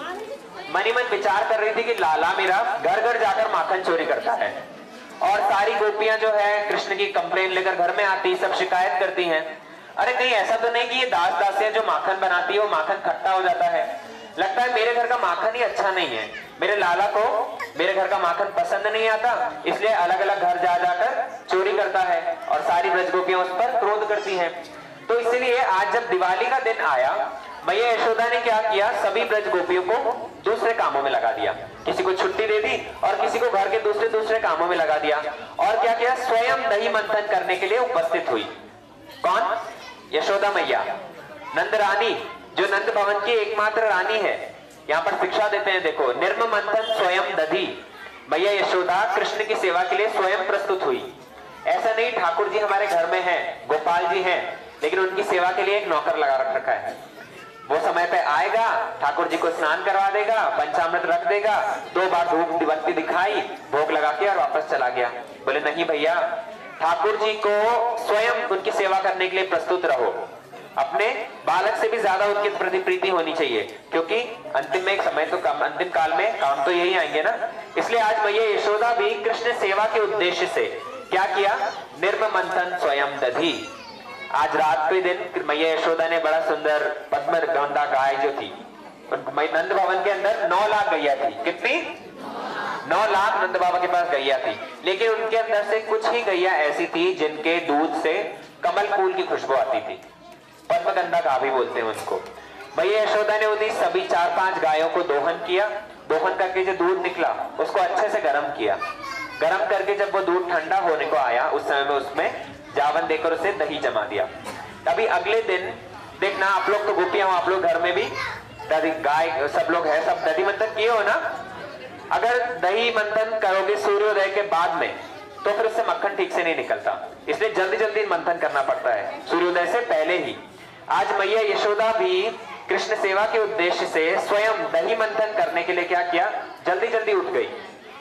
मनी मन विचार कर रही थी कि लाला मेरा घर घर जाकर माखन चोरी करता है, और सारी गोपियां जो है कृष्ण की कंप्लेन लेकर घर में आती, सब शिकायत करती हैं। अरे कहीं ऐसा तो नहीं कि ये दास दासियां जो माखन बनाती है वो माखन खट्टा हो जाता है, लगता है मेरे घर का माखन ही अच्छा नहीं है, मेरे लाला को मेरे घर का माखन पसंद नहीं आता, इसलिए अलग अलग घर जा जाकर चोरी करता है, और सारी ब्रज गोपियां उस पर क्रोध करती हैं। तो इसलिए आज जब दिवाली का दिन आया, मैया यशोदा ने क्या किया, सभी ब्रज गोपियों को दूसरे कामों में लगा दिया, किसी को छुट्टी दे दी और किसी को घर के दूसरे दूसरे कामों में लगा दिया। और क्या किया, स्वयं दही मंथन करने के लिए उपस्थित हुई। कौन? यशोदा मैया, नंद रानी, जो नंद भवन की एकमात्र रानी है। यहाँ पर शिक्षा देते हैं, देखो, निर्म मंथन स्वयं दधी। मैया यशोदा कृष्ण की सेवा के लिए स्वयं प्रस्तुत हुई। ऐसा नहीं ठाकुर जी हमारे घर में हैं, गोपाल जी हैं, लेकिन उनकी सेवा के लिए एक नौकर लगा रखा है। वो समय पे आएगा, ठाकुर जी को स्नान करवा देगा, पंचामृत रख देगा, 2 बार धूप बत्ती दिखाई, भोग लगा के और वापस चला गया। बोले नहीं भैया, ठाकुर जी को स्वयं उनकी सेवा करने के लिए प्रस्तुत रहो। अपने बालक से भी ज्यादा उनके प्रति प्रीति होनी चाहिए, क्योंकि अंतिम में एक समय तो अंतिम काल में काम तो यही आएंगे ना। इसलिए आज मैया यशोदा भी कृष्ण सेवा के उद्देश्य से क्या किया, निर्म मंथन स्वयं दधी। आज रात के दिन मैया यशोदा ने बड़ा सुंदर पद्मगंधा गाय जो थी, नंद भवन के अंदर 9 लाख गैया थी। कितनी? 9 लाख नंद बाबा के पास गैया थी, लेकिन उनके अंदर से कुछ ही गैया ऐसी थी जिनके दूध से कमल फूल की खुशबू आती थी, पद्मगंधा गाभी बोलते हैं उनको। मैया यशोदा ने उन्हीं सभी 4-5 गायों को दोहन किया। दोहन करके जो दूध निकला उसको अच्छे से गर्म किया। गर्म करके जब वो दूध ठंडा होने को आया, उस समय में उसमें जावन देकर उसे दही जमा दिया। तभी अगले दिन देखना, आप लोग तो गोपियां हो, आप लोग घर में भी गाय सब लोग है, सब दही मंथन किए हो ना। अगर दही मंथन करोगे सूर्योदय के बाद में, तो फिर उससे मक्खन ठीक से नहीं निकलता, इसलिए जल्दी जल्दी मंथन करना पड़ता है, सूर्योदय से पहले ही। आज मैया यशोदा भी कृष्ण सेवा के उद्देश्य से स्वयं दही मंथन करने के लिए क्या किया, जल्दी जल्दी उठ गई।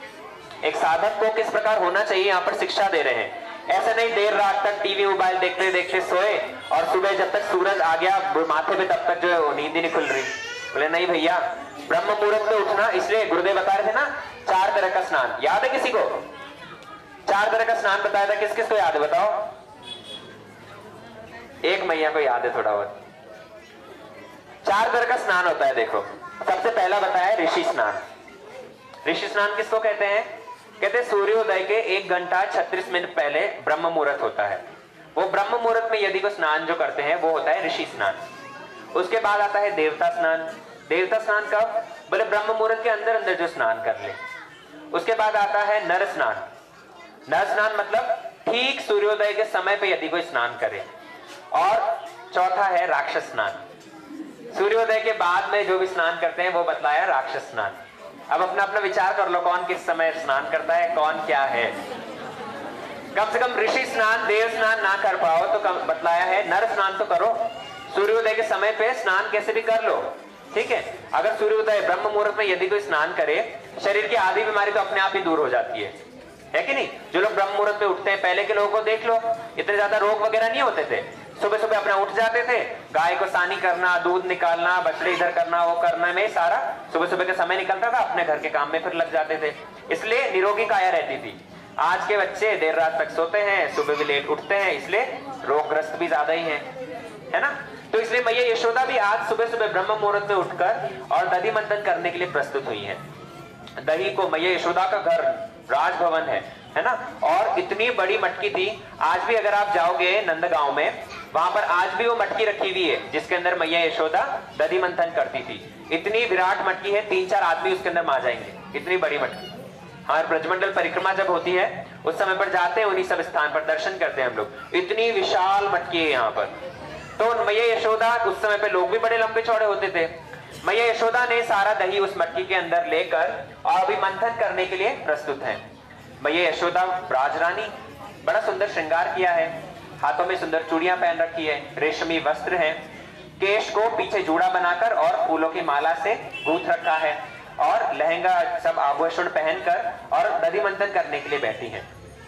एक साधक को किस प्रकार होना चाहिए यहाँ पर शिक्षा दे रहे हैं। ऐसा नहीं देर रात तक टीवी मोबाइल देखते देखते सोए और सुबह जब तक सूरज आ गया माथे पे तब तक जो नींद ही नहीं खुल रही। बोले नहीं भैया, ब्रह्म मुहूर्त में उठना। इसलिए गुरुदेव बता रहे थे ना, 4 तरह का स्नान याद है किसी को? 4 तरह का स्नान बताया था, किस किस को याद है बताओ? एक मैया को याद है थोड़ा बहुत। 4 तरह का स्नान होता है। देखो, सबसे पहला बताया ऋषि स्नान। ऋषि स्नान किसको कहते हैं? कहते हैं सूर्योदय के 1 घंटा 36 मिनट पहले ब्रह्म मुहूर्त होता है। वो ब्रह्म मुहूर्त में यदि को स्नान जो करते हैं वो होता है ऋषि स्नान। उसके बाद आता है देवता स्नान। देवता स्नान कब? बोले ब्रह्म मुहूर्त के अंदर अंदर जो स्नान कर ले। उसके बाद आता है नर स्नान। नर स्नान मतलब ठीक सूर्योदय के समय पे यदि कोई स्नान करे। और चौथा है राक्षस स्नान। सूर्योदय के बाद में जो भी स्नान करते हैं वो बतलाया राक्षस स्नान। अब अपना अपना विचार कर लो, कौन किस समय स्नान करता है, कौन क्या है। कम से कम ऋषि स्नान देव स्नान ना कर पाओ तो कम बतलाया है नर स्नान तो करो। सूर्योदय के समय पे स्नान कैसे भी कर लो, ठीक है। अगर सूर्योदय ब्रह्म मुहूर्त में यदि कोई स्नान करे, शरीर की आधी बीमारी तो अपने आप ही दूर हो जाती है कि नहीं। जो लोग ब्रह्म मुहूर्त में उठते हैं, पहले के लोगों को देख लो, इतने ज्यादा रोग वगैरह नहीं होते थे। सुबह सुबह अपना उठ जाते थे, गाय को सानी करना, दूध निकालना, बछड़े इधर करना, वो करने में सारा सुबह सुबह का समय निकलता था, अपने घर के काम में फिर लग जाते थे, इसलिए निरोगी काया रहती थी। आज के बच्चे देर रात तक सोते हैं, सुबह भी लेट उठते हैं, इसलिए रोगग्रस्त भी ज्यादा ही है ना। तो इसलिए मैया यशोदा भी आज सुबह सुबह ब्रह्म मुहूर्त में उठकर और दधी मंथन करने के लिए प्रस्तुत हुई है। दही को, मैया यशोदा का घर राजभवन है ना, और इतनी बड़ी मटकी थी। आज भी अगर आप जाओगे नंदगांव में, वहां पर आज भी वो मटकी रखी हुई है जिसके अंदर मैया यशोदा दधी मंथन करती थी। इतनी विराट मटकी है, 3-4 आदमी उसके अंदर मा जाएंगे, इतनी बड़ी मटकी। हमारे ब्रजमंडल परिक्रमा जब होती है उस समय पर जाते हैं, उन्हीं सब स्थान पर दर्शन करते हैं हम लोग। इतनी विशाल मटकी है यहाँ पर। तो मैया यशोदा, उस समय पे लोग भी बड़े लंबे चौड़े होते थे। मैया यशोदा ने सारा दही उस मटकी के अंदर लेकर और अभी मंथन करने के लिए प्रस्तुत है। मैया यशोदा राजरानी, बड़ा सुंदर श्रृंगार किया है, हाथों में सुंदर चूड़ियां पहन रखी है, रेशमी वस्त्र है, केश को पीछे जूड़ा बनाकर और फूलों की माला से गूंथ रखा है, और लहंगा सब आभूषण पहनकर और दधी मंथन करने के लिए बैठी है।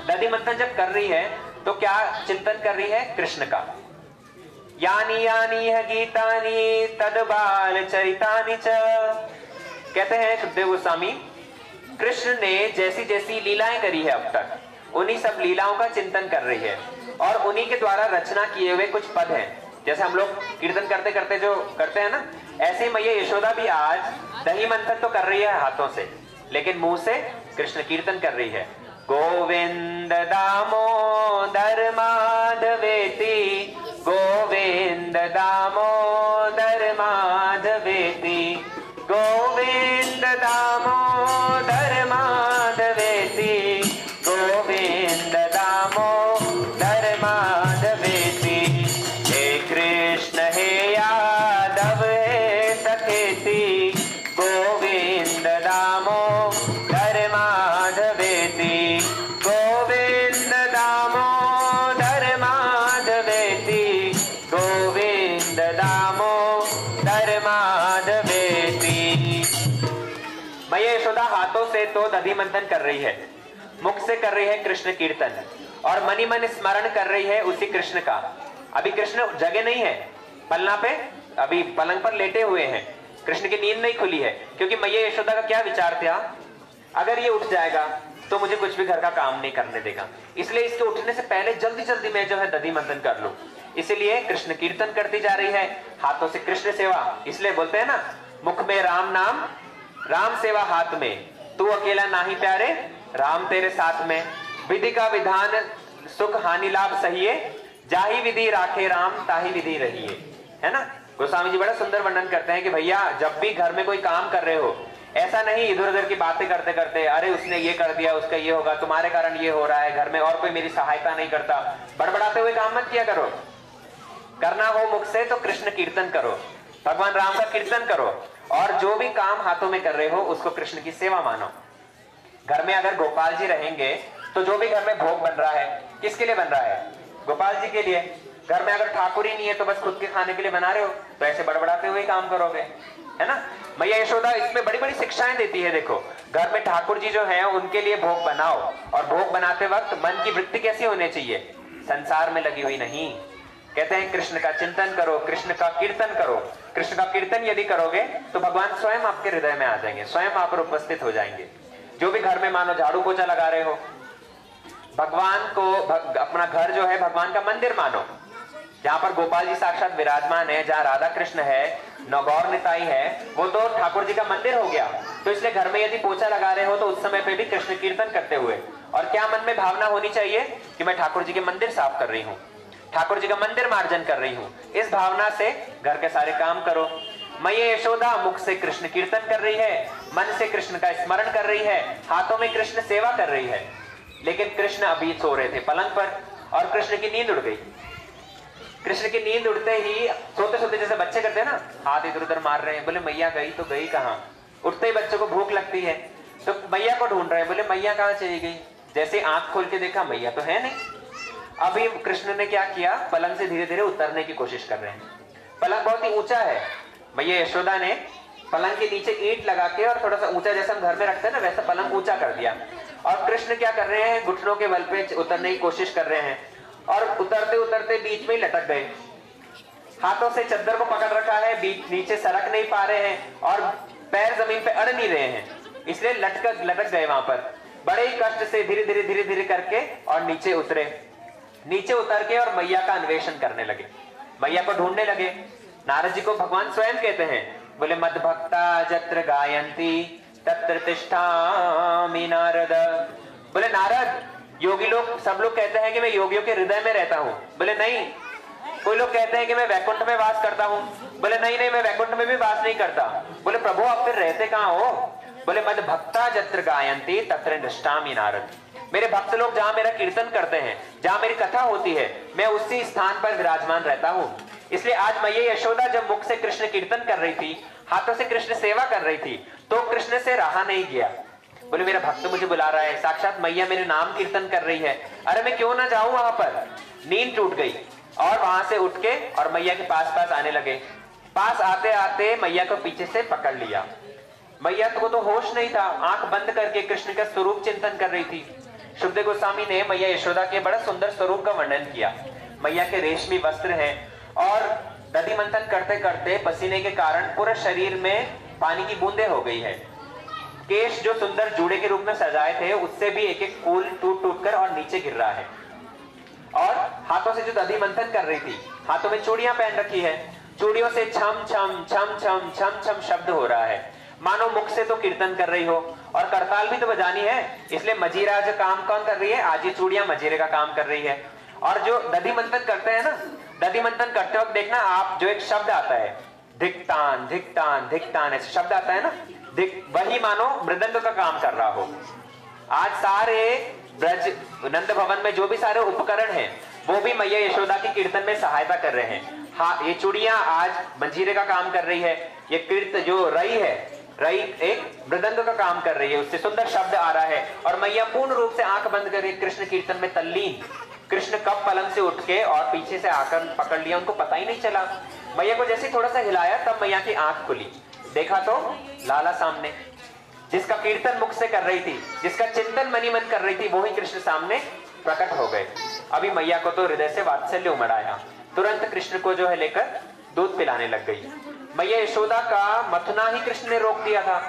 दधि मंथन जब कर रही है तो क्या चिंतन कर रही है? कृष्ण का। यानी यानी है गीतानी तद बाल चरितानि च। कहते हैं सुखदेव गोस्वामी, कृष्ण ने जैसी जैसी लीलाएं करी है अब तक, उन्हीं सब लीलाओं का चिंतन कर रही है और उन्हीं के द्वारा रचना किए हुए कुछ पद हैं। जैसे हम लोग कीर्तन करते करते जो करते हैं ना, ऐसे ही मैया यशोदा भी आज दही मंथन तो कर रही है हाथों से, लेकिन मुंह से कृष्ण कीर्तन कर रही है। गोविंद दामोदर माधवेति, गोविंद दामोदर माधवेति, गोविंद दामोदर माधवेति, गोविंद दामोदर माधवेति। हे कृष्ण हे यादव हे सखेति, गोविंद दामोदर माधवेति, गोविंद दामोदर माधवेति, गोविंद दामोदर माधवेति। मैया यशोदा हाथों से तो दधि मंथन कर रही है, मुख से कर रही है कृष्ण कीर्तन और मनी मन स्मरण कर रही है उसी कृष्ण का। अभी कृष्ण जगे नहीं है पलना पे, अभी पलंग पर लेटे हुए हैं, कृष्ण की नींद नहीं खुली है, क्योंकि मैया यशोदा का क्या विचार था, अगर ये उठ जाएगा तो मुझे कुछ भी घर का काम नहीं करने देगा, इसलिए इसके उठने से पहले जल्दी जल्दी मैं जो है दधि मंथन कर लूं। इसीलिए कृष्ण कीर्तन करती जा रही है, हाथों से कृष्ण सेवा। इसलिए बोलते हैं ना, मुख में राम नाम, राम सेवा हाथ में, तू अकेला नाही प्यारे, राम तेरे साथ में, विधि का विधान सुख हानि लाभ सहिए, जाही विधि राखे राम ताही विधि रहिए। है ना, गोस्वामी जी बड़ा सुंदर वर्णन करते हैं कि भैया जब भी घर में कोई काम कर रहे हो, ऐसा नहीं इधर उधर की बातें करते करते, अरे उसने ये कर दिया, उसका ये होगा, तुम्हारे कारण ये हो रहा है, घर में और कोई मेरी सहायता नहीं करता, बड़बड़ाते हुए काम मत किया करो। करना हो मुख से तो कृष्ण कीर्तन करो, भगवान राम का कीर्तन करो, और जो भी काम हाथों में कर रहे हो उसको कृष्ण की सेवा मानो। घर में अगर गोपाल जी रहेंगे तो जो भी घर में भोग बन रहा है किसके लिए बन रहा है? गोपाल जी के लिए। घर में अगर ठाकुर ही नहीं है तो बस खुद के खाने के लिए बना रहे हो, तो ऐसे बड़बड़ाते हुए काम करोगे, है ना। मैया यशोदा इसमें बड़ी बड़ी शिक्षाएं देती है। देखो, घर में ठाकुर जी जो है उनके लिए भोग बनाओ, और भोग बनाते वक्त मन की वृत्ति कैसी होनी चाहिए? संसार में लगी हुई नहीं। कहते हैं कृष्ण का चिंतन करो, कृष्ण का कीर्तन करो। कृष्ण का कीर्तन यदि करोगे तो भगवान स्वयं आपके हृदय में आ जाएंगे, स्वयं आप पर उपस्थित हो जाएंगे। जो भी घर में मानो झाड़ू पोछा लगा रहे हो, भगवान को अपना घर जो है भगवान का मंदिर मानो, जहां पर गोपाल जी साक्षात विराजमान है, जहां राधा कृष्ण है, नौगौर निताई है, वो तो ठाकुर जी का मंदिर हो गया। तो इसलिए घर में यदि पोछा लगा रहे हो तो उस समय पे भी कृष्ण कीर्तन करते हुए, और क्या मन में भावना होनी चाहिए कि मैं ठाकुर जी के मंदिर साफ कर रही हूँ, ठाकुर जी का मंदिर मार्जन कर रही हूँ। इस भावना से घर के सारे काम करो। मैया यशोदा मुख से कृष्ण कीर्तन कर रही है, मन से कृष्ण का स्मरण कर रही है, हाथों में कृष्ण सेवा कर रही है। लेकिन कृष्ण अभी सो रहे थे पलंग पर, और कृष्ण की नींद उड़ गई। कृष्ण की नींद उड़ते ही सोते सोते जैसे बच्चे करते हैं ना, हाथ इधर उधर मार रहे हैं, बोले मैया गई तो गई कहाँ। उठते ही बच्चों को भूख लगती है तो मैया को ढूंढ रहे हैं, बोले मैया कहाँ चली गई। जैसे आंख खोल के देखा मैया तो है नहीं। अभी कृष्ण ने क्या किया, पलंग से धीरे धीरे उतरने की कोशिश कर रहे हैं। पलंग बहुत ही ऊंचा है, मैया यशोदा ने पलंग के नीचे ईंट लगा के और थोड़ा सा ऊंचा जैसा हम घर में रखते हैं ना, वैसा पलंग ऊंचा कर दिया। और कृष्ण क्या कर रहे हैं, घुटनों के बल पे उतरने की कोशिश कर रहे हैं, और उतरते उतरते बीच में ही लटक गए। हाथों से चद्दर को पकड़ रखा है, बीच नीचे सरक नहीं पा रहे हैं, और पैर जमीन पे अड़ नहीं रहे हैं, इसलिए लटक गए वहां पर। बड़े ही कष्ट से धीरे धीरे धीरे धीरे करके और नीचे उतरे। नीचे उतर के और मैया का अन्वेषण करने लगे, मैया को ढूंढने लगे। नारद जी को भगवान स्वयं कहते हैं, बोले मद भक्ता जत्र गायंती तत्र तिष्ठामि नारद। बोले नारद, योगी लोग सब लोग कहते हैं कि मैं योगियों के हृदय में रहता हूँ। बोले नहीं। कोई लोग कहते हैं कि मैं वैकुंठ में वास करता हूँ। बोले नहीं नहीं, मैं वैकुंठ में भी वास नहीं करता। बोले प्रभु आप फिर रहते कहाँ हो? बोले मद भक्ता जत्र गायंती तत्र तिष्ठामि नारद। मेरे भक्त लोग जहां मेरा कीर्तन करते हैं, जहां मेरी कथा होती है, मैं उसी स्थान पर विराजमान रहता हूँ। इसलिए आज मैया यशोदा जब मुख से कृष्ण कीर्तन कर रही थी, हाथों से कृष्ण सेवा कर रही थी, तो कृष्ण से रहा नहीं गया। बोले मेरा भक्त मुझे बुला रहा है, साक्षात मैया मेरे नाम कीर्तन कर रही है, अरे मैं क्यों ना जाऊं वहां पर। नींद टूट गई और वहां से उठ के और मैया के पास आने लगे। पास आते आते मैया को पीछे से पकड़ लिया। मैया को तो होश नहीं था, आंख बंद करके कृष्ण का स्वरूप चिंतन कर रही थी। शुभदेव गोस्वामी ने मैया यशोदा के बड़ा सुंदर स्वरूप का वर्णन किया। मैया के रेशमी वस्त्र हैं और दधि मंथन करते करते पसीने के कारण पूरे शरीर में पानी की बूंदें हो गई है। केश जो सुंदर जूड़े के रूप में सजाए थे उससे भी एक एक फूल टूट टूट कर और नीचे गिर रहा है। और हाथों से जो दधि मंथन कर रही थी, हाथों में चूड़ियां पहन रखी है, चूड़ियों से छम छम छम छम छम छम शब्द हो रहा है, मानो मुख से तो कीर्तन कर रही हो और करताल भी तो बजानी है। इसलिए मजीरा जो काम कौन कर रही है, आज ये चूड़ियां मजीरे का काम कर रही है। और जो दधि मंथन करते हैं ना, दधि मंथन करते वक्त देखना आप, जो एक शब्द आता है धिक्तान धिक्तान धिक्तान, ऐसे शब्द आता है ना, वही मानो मृदंग का काम कर रहा हो। आज सारे ब्रज नंद भवन में जो भी सारे उपकरण हैं वो भी मैया यशोदा की कीर्तन में सहायता कर रहे हैं। हाँ, ये चूड़ियां आज मंजीरे का काम कर रही है, ये कीर्त जो रई है, रई एक मृदंग का काम कर रही है, उससे सुंदर शब्द आ रहा है। और मैया पूर्ण रूप से आंख बंद करके कृष्ण कीर्तन में तल्लीन। कृष्ण कब पलंग से उठ के और पीछे से आकर पकड़ लिया, उनको पता ही नहीं चला। मैया को जैसे थोड़ा सा हिलाया तब मैया की आंख खुली, देखा तो लाला सामने, जिसका कीर्तन मुख से कर रही थी, जिसका चिंतन मनी मन कर रही थी, वो ही कृष्ण सामने प्रकट हो गए। अभी मैया को तो हृदय से वात्सल्य उमड़ आया, तुरंत कृष्ण को जो है लेकर दूध पिलाने लग गई। मैया यशोदा का मथुना ही कृष्ण ने रोक दिया था।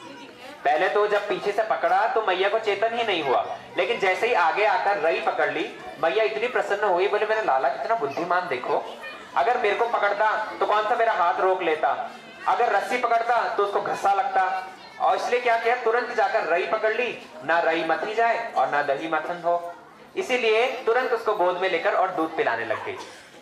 पहले तो जब पीछे से पकड़ा तो मैया को चेतन ही नहीं हुआ, लेकिन जैसे ही आगे आकर रई पकड़ ली, मैया इतनी प्रसन्न हुई, बोले मेरा लाला कितना बुद्धिमान देखो, अगर मेरे को पकड़ता तो कौन सा मेरा हाथ रोक लेता, अगर रस्सी पकड़ता तो उसको घसा लगता। और इसलिए क्या किया, तुरंत जाकर रई पकड़ ली, ना रई मथी जाए और ना दही मथन हो। इसीलिए तुरंत उसको गोद में लेकर और दूध पिलाने लग गई।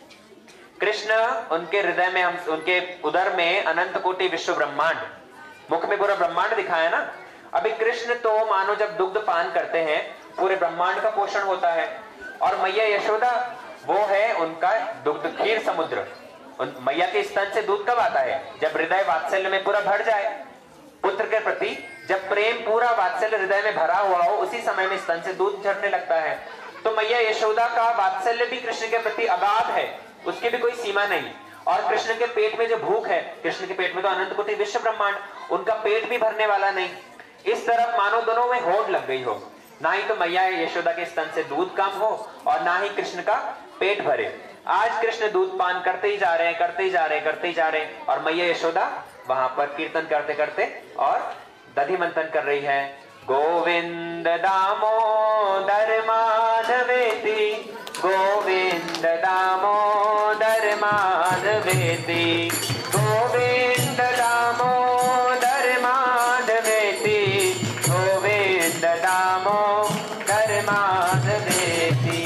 कृष्ण उनके हृदय में, हम उनके उदर में अनंत कोटि विश्व ब्रह्मांड, मुख में पूरा ब्रह्मांड दिखाया ना। अभी कृष्ण तो मानो जब दुग्ध पान करते हैं पूरे ब्रह्मांड का पोषण होता है, और मैया यशोदा वो है उनका दुग्ध क्षीर समुद्र। मैया के स्तन से दूध कब आता है, जब हृदय वात्सल्य में पूरा भर जाए। पुत्र के प्रति जब प्रेम पूरा वात्सल्य हृदय में भरा हुआ हो, उसी समय में स्तन से दूध झरने लगता है। तो मैया यशोदा का वात्सल्य भी कृष्ण के प्रति अगाध है, उसकी भी कोई सीमा नहीं। और कृष्ण के पेट में जो भूख है, कृष्ण के पेट में तो अनंत कोटि विश्व ब्रह्मांड, उनका पेट भी भरने वाला नहीं। इस तरफ मानो दोनों में होड़ लग गई हो, ना ही तो मैया यशोदा के स्तन से दूध कम हो और ना ही कृष्ण का पेट भरे। आज कृष्ण दूध पान करते ही जा रहे हैं, करते ही जा रहे हैं, करते ही जा रहे हैं, और मैया यशोदा वहां पर कीर्तन करते करते और दधि मंथन कर रही है। गोविंद दामोदर माधवेति, गोविंद दामोदर माधवेति, गोविंद दामोदर माधवेति, गोविंद दामोदर माधवेति।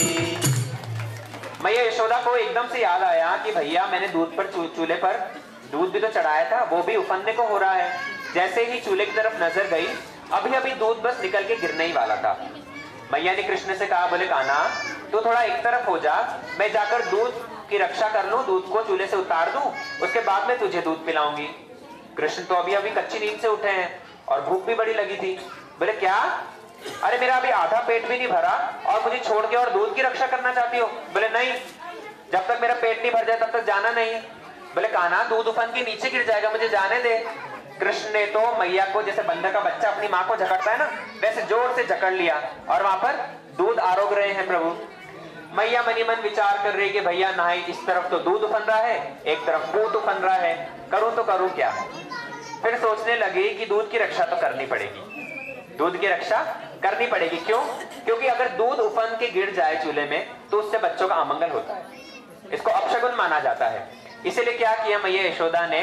मैया यशोदा को एकदम से याद आया कि भैया मैंने दूध पर चूल्हे पर दूध भी तो चढ़ाया था, वो भी उफनने को हो रहा है। जैसे ही चूल्हे की तरफ नजर गई, अभी अभी दूध बस निकल के गिरने ही वाला था। मैया ने कृष्ण से कहा, बोले कान्हा तू थोड़ा एक तरफ हो जा, मैं जाकर दूध की रक्षा कर लूं, दूध को चूल्हे से उतार दूं, उसके बाद में तुझे दूध पिलाऊंगी। कृष्ण तो अभी अभी कच्ची नींद से उठे हैं और भूख भी बड़ी लगी थी। बोले क्या, अरे मेरा अभी आधा पेट भी नहीं भरा और मुझे छोड़ के और दूध की रक्षा करना चाहती हो? बोले नहीं, जब तक मेरा पेट नहीं भर जाए तब तक जाना नहीं। बोले कान्हा दूध उफन के नीचे गिर जाएगा, मुझे जाने दे। कृष्ण ने तो मैया को जैसे बंदर का बच्चा अपनी माँ को जकड़ता है ना, वैसे जोर से जकड़ लिया और वहां पर दूध आरोग रहे हैं प्रभु। मैया मनी मन विचार कर रही कि भैया ना ही इस तरफ तो दूध उफन रहा है, एक तरफ पूत उफन रहा है, करूं तो करूं क्या। फिर सोचने लगी कि दूध की रक्षा तो करनी पड़ेगी, दूध की रक्षा करनी पड़ेगी। क्यों? क्योंकि अगर दूध उफन के गिर जाए चूल्हे में तो उससे बच्चों का अमंगल होता है, इसको अपशगुन माना जाता है। इसीलिए क्या किया मैया यशोदा ने,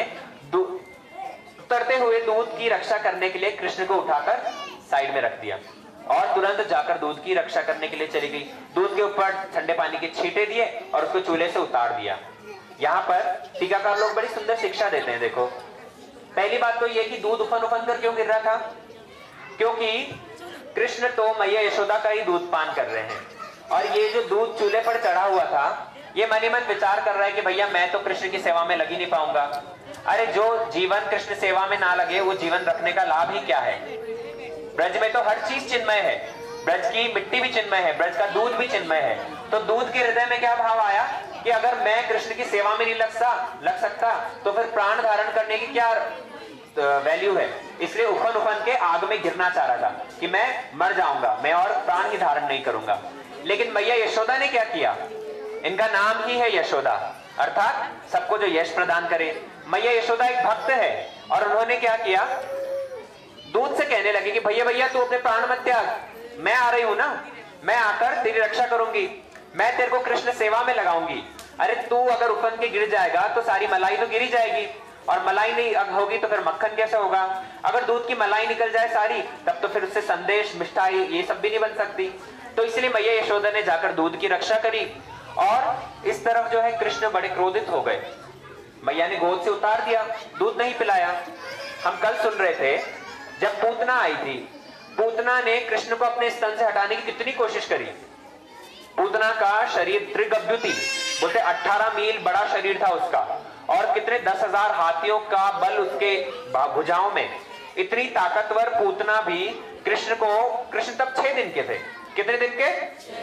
उतरते हुए दूध की रक्षा करने के लिए कृष्ण को उठाकर साइड में रख दिया और तुरंत जाकर दूध की रक्षा करने के लिए चली गई। दूध के ऊपर ठंडे पानी के छींटे दिए और उसको चूल्हे से उतार दिया। यहाँ पर टीकाकार लोग बड़ी सुंदर शिक्षा देते हैं। देखो, पहली बात तो यह कि दूध उफन उफन कर क्यों गिर रहा था, क्योंकि कृष्ण तो मैया यशोदा का ही दूध पान कर रहे हैं और ये जो दूध चूल्हे पर चढ़ा हुआ था, ये मनी मन विचार कर रहा है कि भैया मैं तो कृष्ण की सेवा में लगी नहीं पाऊंगा। अरे जो जीवन कृष्ण सेवा में ना लगे वो जीवन रखने का लाभ ही क्या है। ब्रज में तो हर चीज चिन्मय है, ब्रज की मिट्टी भी चिन्मय है, ब्रज का दूध भी चिन्मय है। तो दूध के हृदय में क्या भाव आया कि अगर मैं कृष्ण की सेवा में नहीं लग सकता तो फिर प्राण धारण करने की क्या वैल्यू है, इसलिए उफन उफन के आग में गिरना चाह रहा था कि मैं मर जाऊंगा, मैं और प्राण ही धारण नहीं करूंगा। लेकिन मैया यशोदा ने क्या किया, इनका नाम ही है यशोदा, अर्थात सबको जो यश प्रदान करे। मैया यशोदा एक भक्त है और उन्होंने क्या किया, दूध से कहने लगे कि भैया भैया तू अपने प्राण मत त्याग, मैं आ रही हूं ना, मैं आकर तेरी रक्षा करूंगी, मैं तेरे को कृष्ण सेवा में लगाऊंगी। अरे तू अगर उफन के गिर जाएगा तो सारी मलाई तो गिरी जाएगी, और मलाई नहीं होगी तो फिर मक्खन कैसा होगा, अगर दूध की मलाई निकल जाए सारी तब तो फिर उससे संदेश मिष्ठाई ये सब भी नहीं बन सकती। तो इसलिए मैया यशोदा ने जाकर दूध की रक्षा करी। और इस तरफ जो है कृष्ण बड़े क्रोधित हो गए, मैया ने गोद से उतार दिया, दूध नहीं पिलाया। हम कल सुन रहे थे जब पूतना आई थी, पूतना ने कृष्ण को अपने स्तन से हटाने की कितनी कोशिश करी। पूतना का शरीर त्रिगभ्युति बोलते 18 मील बड़ा शरीर था उसका, और कितने 10,000 हाथियों का बल उसके भुजाओं में। इतनी ताकतवर पूतना भी कृष्ण तब 6 दिन के थे, कितने दिन के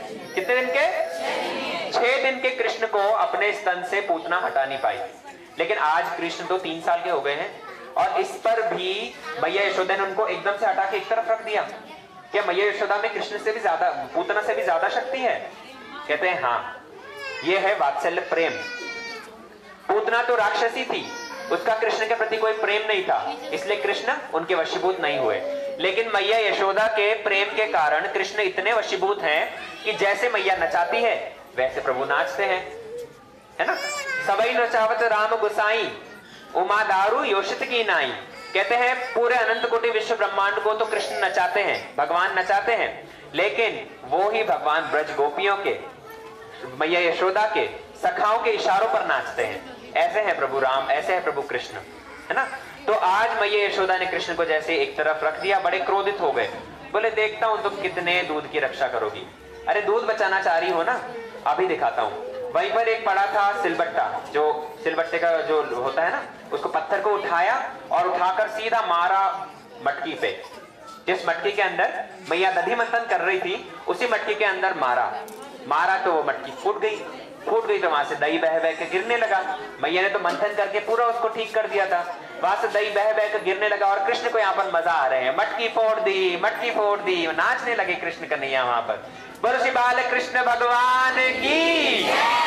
6 दिन के कृष्ण को अपने स्तन से पूतना हटा नहीं पाई। लेकिन आज कृष्ण तो 3 साल के हो गए हैं, और इस पर भी मैया यशोदा ने उनको एकदम से हटा के एक तरफ रख दिया। क्या मैया यशोदा में कृष्ण से भी ज्यादा, पूतना से भी ज्यादा शक्ति है? कहते हैं हाँ, ये है वात्सल्य प्रेम। पूतना तो राक्षसी थी, उसका कृष्ण के प्रति कोई प्रेम नहीं था, इसलिए कृष्ण उनके वशीभूत नहीं हुए। लेकिन मैया यशोदा के प्रेम के कारण कृष्ण इतने वशीभूत हैं कि जैसे मैया नचाती है वैसे प्रभु नाचते हैं, है ना। सबई नचावत राम गुसाई, उमा दारू योषित की नाई। कहते हैं पूरे अनंत कोटि विश्व ब्रह्मांड को तो कृष्ण नचाते हैं, भगवान नचाते हैं, लेकिन वो ही भगवान ब्रज गोपियों के, मैया यशोदा के सखाओं के इशारों पर नाचते हैं। ऐसे है प्रभु राम, ऐसे है प्रभु कृष्ण, है ना। तो आज मैया यशोदा ने कृष्ण को जैसे एक तरफ रख दिया, बड़े क्रोधित हो गए, बोले देखता हूं तुम कितने दूध की रक्षा करोगी। अरे दूध बचाना चाह रही हो ना, अभी दिखाता हूं। वहीं पर एक पड़ा था सिलबट्टा, जो सिलबट्टे का जो होता है ना, उसको पत्थर को उठाया और उठाकर सीधा मारा मटकी पे। जिस मटकी के अंदर मैया दधी मंथन कर रही थी उसी मटकी के अंदर मारा तो वो मटकी फूट गई तो वहां से दही बह के गिरने लगा। मैया ने तो मंथन करके पूरा उसको ठीक कर दिया था, वहां से दही बह के गिरने लगा, और कृष्ण को यहाँ पर मजा आ रहे हैं, मटकी फोड़ दी, नाचने लगे कृष्ण कन्हैया वहां पर। बोलो श्री बाल कृष्ण भगवान की।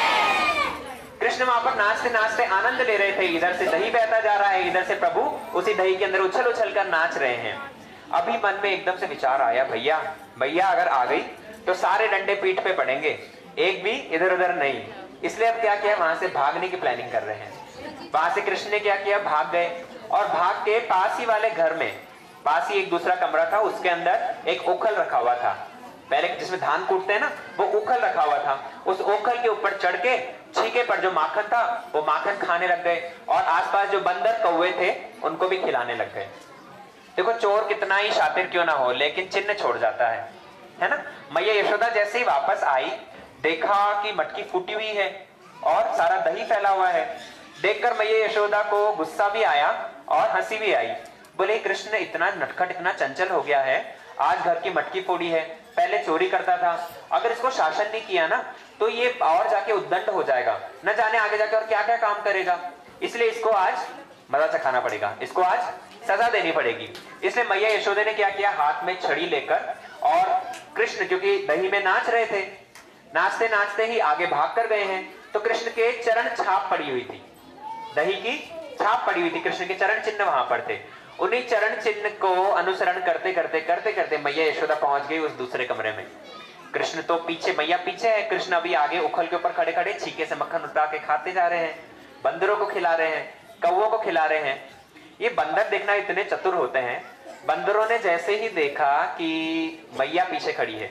कृष्ण वहां पर नाचते नाचते आनंद ले रहे थे, इधर से दही बहता जा रहा है, इधर से प्रभु उसी दही के अंदर उछल उछल कर नाच रहे हैं। अभी मन में एकदम से विचार आया, भैया अगर आ गई तो सारे डंडे पीठ पे पड़ेंगे, एक भी इधर उधर नहीं। इसलिए अब क्या किया, वहां से भागने की प्लानिंग कर रहे हैं। वहां से कृष्ण ने क्या किया, भाग गए, और भाग के पास ही वाले घर में, पास ही एक दूसरा कमरा था, उसके अंदर एक ओखल रखा हुआ था, पहले जिसमें धान कूटते हैं ना, वो ओखल रखा हुआ था। उस ओखल के ऊपर चढ़ के छीके पर जो माखन था वो माखन खाने लग गए, और आसपास जो बंदर कौवे थे उनको भी खिलाने लग गए। देखो चोर कितना ही शातिर क्यों ना हो, लेकिन चिन्ह छोड़ जाता है ना। मैया यशोदा जैसे ही वापस आई, देखा कि मटकी फूटी हुई है और सारा दही फैला हुआ है। देखकर मैया यशोदा को गुस्सा भी आया और हंसी भी आई। बोले कृष्ण इतना नटखट, इतना चंचल हो गया है, आज घर की मटकी फोड़ी है, पहले चोरी करता था, अगर इसको शासन नहीं किया ना तो ये और जाके उद्दंड हो जाएगा, न जाने आगे जाके और क्या क्या काम करेगा। इसलिए इसको आज मजा चखाना पड़ेगा, इसको आज सजा देनी पड़ेगी। इसलिए मैया यशोदा ने क्या किया, हाथ में छड़ी लेकर, और कृष्ण क्योंकि दही में नाच रहे थे, नाचते नाचते ही आगे भाग कर गए हैं, तो कृष्ण के चरण छाप पड़ी हुई थी, दही की छाप पड़ी हुई थी, कृष्ण के चरण चिन्ह वहां पर थे। उन्हीं चरण चिन्ह को अनुसरण करते करते मैया यशोदा पहुंच गई उस दूसरे कमरे में। कृष्ण तो पीछे, मैया पीछे है, कृष्ण अभी आगे उखल के ऊपर खड़े खड़े छीके से मक्खन उठा के खाते जा रहे हैं, बंदरों को खिला रहे हैं, कौवों को खिला रहे हैं। ये बंदर देखना इतने चतुर होते हैं, बंदरों ने जैसे ही देखा कि मैया पीछे खड़ी है,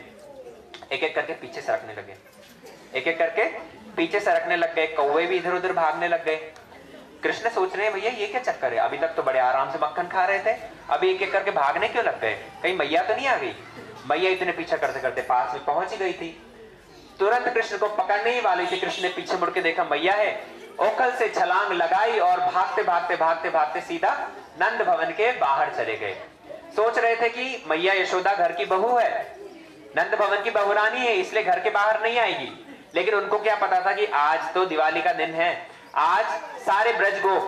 एक एक करके पीछे सरकने लगे, एक एक करके पीछे सरकने लग गए, कौवे भी इधर उधर भागने लग गए। कृष्ण सोच रहे हैं भैया ये क्या चक्कर है, अभी तक तो बड़े आराम से मक्खन खा रहे थे, अभी एक एक करके भागने क्यों लग गए, कहीं मैया तो नहीं आ गई। मैया इतने पीछे करते करते पास में पहुंच ही गई थी, तुरंत कृष्ण को पकड़ने ही वाली थी। कृष्ण ने पीछे मुड़ के देखा मैया है, ओखल से छलांग लगाई और भागते भागते सीधा नंद भवन के बाहर चले गए। सोच रहे थे कि मैया यशोदा घर की बहू है, नंद भवन की बहुरानी है, इसलिए घर के बाहर नहीं आएगी। लेकिन उनको क्या पता था कि आज तो दिवाली का दिन है, आज सारे ब्रजगोप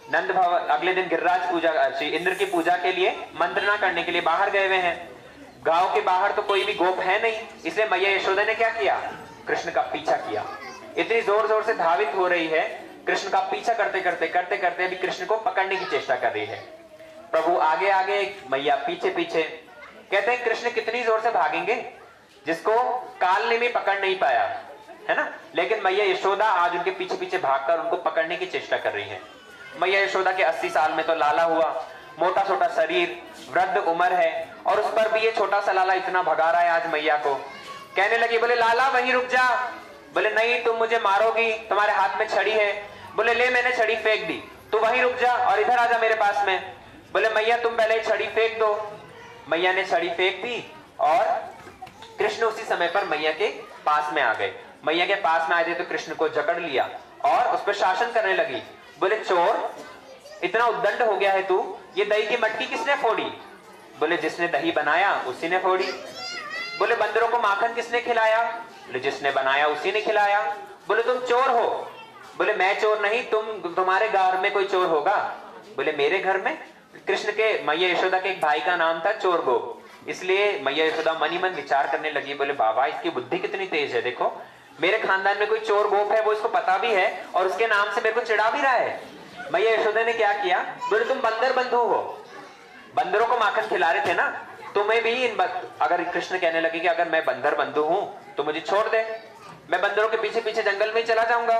नंद भवन अगले दिन गिरिराज पूजा श्री इंद्र की पूजा के लिए मंत्रणा करने के लिए बाहर गए हुए हैं। गांव के बाहर तो कोई भी गोप है नहीं, इसलिए मैया यशोदा ने क्या किया, कृष्ण का पीछा किया। इतनी जोर जोर से धावित हो रही है, कृष्ण का पीछा करते करते अभी कृष्ण को पकड़ने की चेष्टा कर रही है। प्रभु आगे आगे, मैया पीछे पीछे। कहते हैं कृष्ण कितनी जोर से भागेंगे जिसको काल ने भी पकड़ नहीं पाया, है ना। लेकिन मैया यशोदा आज उनके पीछे पीछे भागकर उनको पकड़ने की चेष्टा कर रही है। मैया यशोदा के 80 साल में तो लाला हुआ, मोटा छोटा शरीर, वृद्ध उम्र है, और उस पर भी ये छोटा सा लाला इतना भगा रहा है आज मैया को। कहने लगी, बोले लाला वहीं रुक जा। बोले नहीं, तुम मुझे मारोगी, तुम्हारे हाथ में छड़ी है। बोले ले, मैंने छड़ी फेंक दी, तू वहीं रुक जा और इधर आ जा मेरे पास में। बोले मैया तुम पहले छड़ी फेंक दो। मैया ने छड़ी फेंक दी और कृष्ण उसी समय पर मैया के पास में आ गए। मैया के पास में आए थे तो कृष्ण को जकड़ लिया और उस पर शासन करने लगी। बोले चोर, इतना उद्दंड हो गया है तू, ये दही की मटकी किसने फोड़ी? बोले जिसने दही बनाया उसी ने फोड़ी। बोले बंदरों को माखन किसने खिलाया? बोले जिसने बनाया उसी ने खिलाया। बोले तुम चोर हो? बोले मैं चोर नहीं, तुम्हारे घर में कोई चोर होगा? बोले मेरे घर में? कृष्ण के मैया यशोदा के एक भाई का नाम था चोर गो, इसलिए मैया यशोदा मन ही मन विचार करने लगी। बोले बाबा इसकी बुद्धि कितनी तेज है, देखो मेरे खानदान में कोई चोर गोप है, वो इसको पता भी है और उसके नाम से मेरे को चिढ़ा भी रहा है। मैया यशोदा ने क्या किया, बोले तुम बंदर बंधु हो, बंदरों को माखन खिला रहे थे ना, तुम्हें भी अगर कृष्ण कहने लगे कि अगर मैं बंदर बंधु हूं तो मुझे छोड़ दे, मैं बंदरों के पीछे पीछे जंगल में चला जाऊंगा।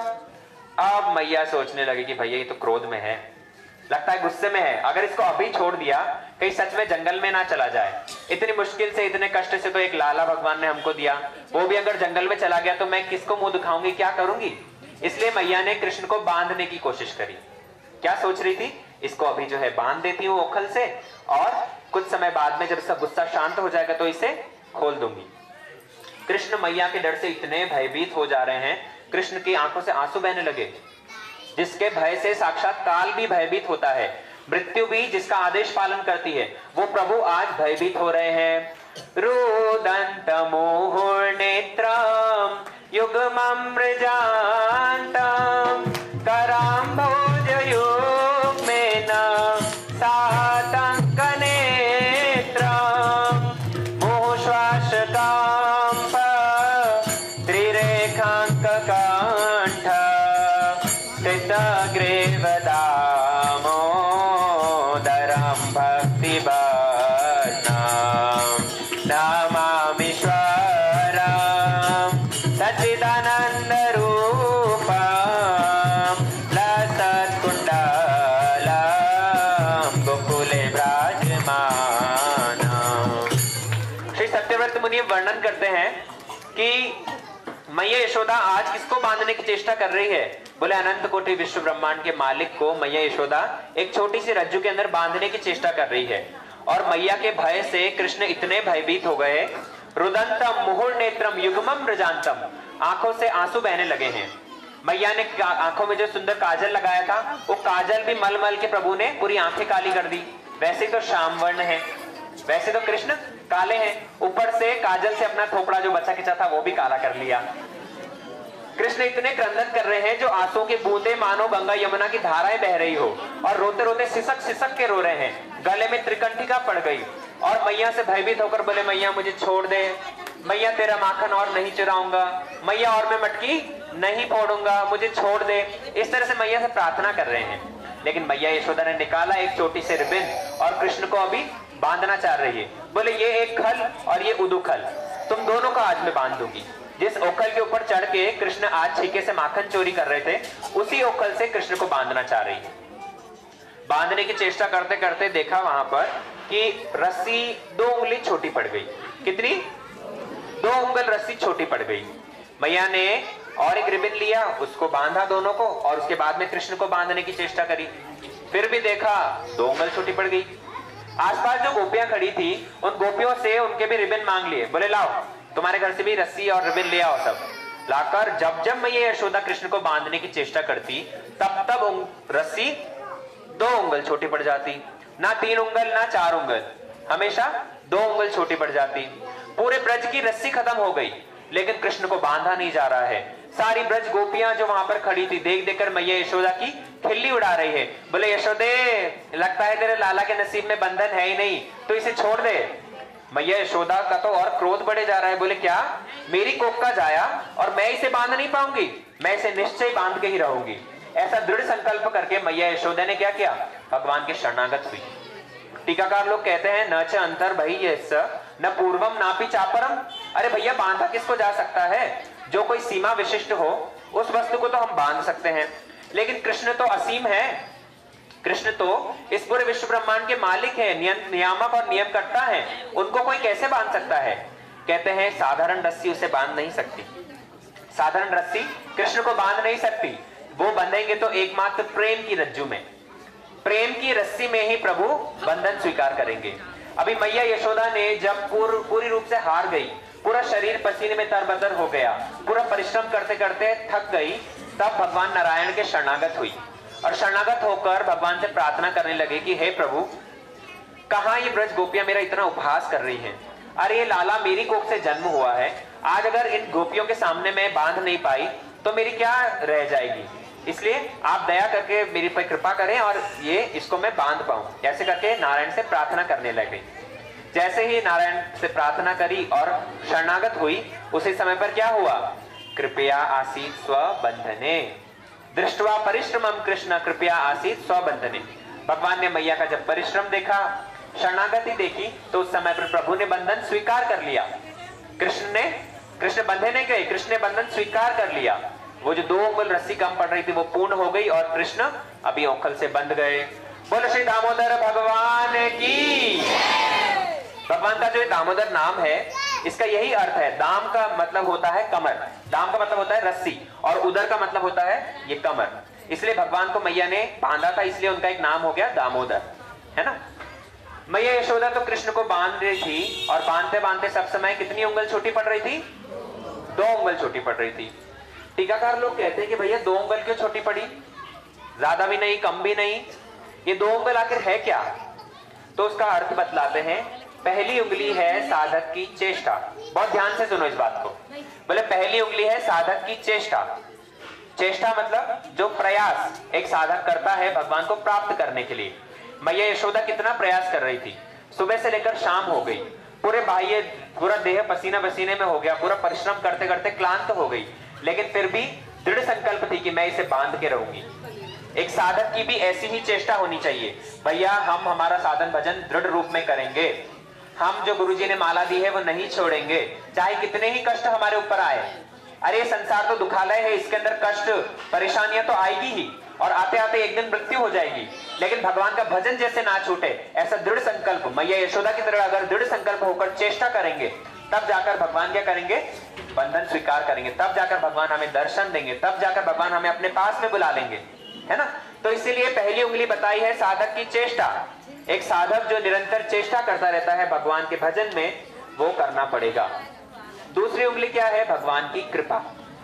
अब मैया सोचने लगी कि भैया ये तो क्रोध में है, लगता है गुस्से में है, अगर इसको अभी छोड़ दिया कहीं सच में जंगल में ना चला जाए। इतनी मुश्किल से इतने कष्ट से तो एक लाला भगवान ने हमको दिया, वो भी अगर जंगल में चला गया तो मैं किसको मुंह दिखाऊंगी, क्या करूंगी। इसलिए मैया ने कृष्ण को बांधने की कोशिश करी। क्या सोच रही थी, इसको अभी जो है बांध देती हूँ ओखल से और कुछ समय बाद में जब इसका गुस्सा शांत हो जाएगा तो इसे खोल दूंगी। कृष्ण मैया के डर से इतने भयभीत हो जा रहे हैं, कृष्ण की आंखों से आंसू बहने लगे, जिसके भय से साक्षात काल भी भयभीत होता है, मृत्यु भी जिसका आदेश पालन करती है, वो प्रभु आज भयभीत हो रहे हैं। रुदंत मुहुर्नेत्रम युगमं मृजान्तम कराम्भोजयुग्मेन सातंकनेत्रम मुहुश्वासकाम्भ त्रिरेखांककण्ठ कृतग्रीवदामोदरं भक्तिभजनं नमामीश्वरं सच्चिदानन्दरूपं लसत्कुण्डलं गोकुले विराजमानं। श्री सत्यव्रत मुनि वर्णन करते हैं कि मैया यशोदा आज किसको बांधने की चेष्टा कर रही है। बोले अनंत कोटि विश्व ब्रह्मांड के मालिक को मैया यशोदा एक छोटी सी रज्जू के अंदर बांधने की चेष्टा कर रही है। और मैया के भय से कृष्ण इतने भयभीत हो गए, रुदंतम मुहुर्नेत्रम युग्मं मृजान्तम, आंखों से आंसू बहने लगे हैं। मैया ने आंखों में जो सुंदर काजल लगाया था वो काजल भी मल मल के प्रभु ने पूरी आंखें काली कर दी। वैसे तो श्याम वर्ण है, वैसे तो कृष्ण काले हैं, ऊपर से काजल से अपना थोपड़ा जो बचा खिंचा था वो भी काला कर लिया। कृष्ण इतने क्रंदन कर रहे हैं जो आंसू के बूंदे मानो गंगा यमुना की धाराएं बह रही हो, और रोते रोते सिसक सिसक के रो रहे हैं। गले में त्रिकंठिका पड़ गई और मैया से भयभीत होकर बोले मैया मुझे छोड़ दे, मैया तेरा माखन और नहीं चुराऊंगा, मैया और मैं मटकी नहीं फोड़ूंगा, मुझे छोड़ दे। इस तरह से मैया से प्रार्थना कर रहे हैं। लेकिन मैया यशोदा ने निकाला एक छोटी सी रिबन और कृष्ण को अभी बांधना चाह रही है। बोले ये एक खल और ये उदुखल, तुम दोनों को आज मैं बांध दूंगी। जिस ओखल के ऊपर चढ़ के कृष्ण आज छीके से माखन चोरी कर रहे थे, उसी ओखल से कृष्ण को बांधना चाह रही है। बांधने की चेष्टा करते करते देखा वहां पर कि रस्सी 2 उंगली छोटी पड़ गई। कितनी? 2 उंगल रस्सी छोटी पड़ गई। मैया ने और एक रिबन लिया, उसको बांधा दोनों को, और उसके बाद में कृष्ण को बांधने की चेष्टा करी। फिर भी देखा 2 उंगल छोटी पड़ गई। आसपास जो गोपियां खड़ी थी उन गोपियों से उनके भी रिबन मांग लिए। बोले लाओ तुम्हारे घर से भी रस्सी और रिबन ले आओ। सब लाकर जब जब मैया यशोदा कृष्ण को बांधने की चेष्टा करती तब तब रस्सी 2 उंगल छोटी पड़ जाती। ना 3 उंगल ना 4 उंगल, हमेशा 2 उंगल छोटी पड़ जाती। पूरे ब्रज की रस्सी खत्म हो गई, लेकिन कृष्ण को बांधा नहीं जा रहा है। सारी ब्रज गोपियां जो वहां पर खड़ी थी देख देखकर मैया यशोदा की खिल्ली उड़ा रही है। बोले यशोदे, लगता है तेरे लाला के नसीब में बंधन है ही नहीं, तो इसे छोड़ दे। मैया यशोदा का तो और क्रोध बढ़े जा रहा है। बोले क्या, मेरी कोख का जाया और मैं इसे बांध नहीं पाऊंगी, मैं इसे निश्चय बांध के ही रहूंगी। ऐसा दृढ़ संकल्प करके मैया यशोदा ने क्या किया, भगवान के शरणागत हुई। टीकाकार लोग कहते हैं न च अंतर भई न पूर्वम नापि चापरम। अरे भैया, बांधा किसको जा सकता है, जो कोई सीमा विशिष्ट हो उस वस्तु को तो हम बांध सकते हैं, लेकिन कृष्ण तो असीम है। कृष्ण तो इस पूरे विश्व ब्रह्मांड के मालिक है, नियामक और नियमकर्ता है, उनको कोई कैसे बांध सकता है। कहते हैं साधारण रस्सी उसे बांध नहीं सकती, साधारण रस्सी कृष्ण को बांध नहीं सकती। वो बंधेंगे तो एकमात्र प्रेम की रज्जू में, प्रेम की रस्सी में ही प्रभु बंधन स्वीकार करेंगे। अभी मैया यशोदा ने जब पूरी रूप से हार गई, पूरा शरीर पसीने में तरबतर हो गया, पूरा परिश्रम करते करते थक गई, तब भगवान नारायण के शरणागत हुई और शरणागत होकर भगवान से प्रार्थना करने लगे कि हे प्रभु, कहां ये ब्रज गोपियां मेरा इतना उपहास कर रही हैं। अरे ये लाला मेरी कोख से जन्म हुआ है, आज अगर इन गोपियों के सामने मैं बांध नहीं पाई तो मेरी क्या रह जाएगी, इसलिए आप दया करके मेरी पर कृपा करें और ये इसको मैं बांध पाऊं। ऐसे करके नारायण से प्रार्थना करने लगे। जैसे ही नारायण से प्रार्थना करी और शरणागत हुई, उसी समय पर क्या हुआ, कृपया आसीत स्वबंधने दृष्टवा परिश्रमम कृष्ण कृपया आसीत स्वबंधने। भगवान ने मैया का जब परिश्रम देखा, शरणागति देखी, तो उस समय पर प्रभु ने बंधन स्वीकार कर लिया। कृष्ण बंधे नहीं गए, कृष्ण ने बंधन स्वीकार कर लिया। वो जो 2 उंगल रस्सी कम पड़ रही थी वो पूर्ण हो गई और कृष्ण अभी औखल से बंध गए। बोलो श्री दामोदर भगवान की। भगवान का जो दामोदर नाम है, इसका यही अर्थ है। दाम का मतलब होता है कमर, दाम का मतलब होता है रस्सी, और उदर का मतलब होता है ये कमर। इसलिए भगवान को मैया ने बांधा था, इसलिए उनका एक नाम हो गया दामोदर, है ना। मैया यशोदा तो कृष्ण को बांध रही थी और बांधते बांधते सब समय कितनी उंगल छोटी पड़ रही थी, 2 उंगल छोटी पड़ रही थी। टीकाकार लोग कहते हैं कि भैया 2 उंगल क्यों छोटी पड़ी, ज्यादा भी नहीं कम भी नहीं, ये 2 उंगल आखिर है क्या। तो उसका अर्थ बतलाते हैं। पहली उंगली है साधक की चेष्टा, बहुत ध्यान से सुनो इस बात को। बोले पहली उंगली है साधक की चेष्टा। चेष्टा मतलब जो प्रयास एक साधक करता है भगवान को प्राप्त करने के लिए। मैया यशोदा कितना प्रयास कर रही थी, सुबह से लेकर शाम हो गई, पूरा देह पसीना पसीने में हो गया, पूरा परिश्रम करते करते क्लांत हो गई, लेकिन फिर भी दृढ़ संकल्प थी कि मैं इसे बांध के रहूंगी। एक साधक की भी ऐसी ही चेष्टा होनी चाहिए। भैया हम हमारा साधन भजन दृढ़ रूप में करेंगे, हम जो गुरुजी ने माला दी है वो नहीं छोड़ेंगे, चाहे कितने ही कष्ट हमारे ऊपर आए। अरे संसार तो दुखालय है, इसके अंदर कष्ट परेशानियां तो आएगी ही, और आते आते एक दिन मृत्यु हो जाएगी, लेकिन भगवान का भजन जैसे ना छूटे, ऐसा दृढ़ संकल्प मैया यशोदा की तरह अगर दृढ़ संकल्प होकर चेष्टा करेंगे, तब जाकर भगवान क्या करेंगे, बंधन स्वीकार करेंगे, तब जाकर भगवान हमें दर्शन देंगे, तब जाकर भगवान हमें अपने पास में बुला लेंगे, है ना। तो इसीलिए पहली उंगली बताई है साधक की चेष्टा। एक साधक जो निरंतर चेष्टा करता रहता है भगवान के भजन में, वो करना पड़ेगा। दूसरी उंगली क्या है, भगवान की कृपा।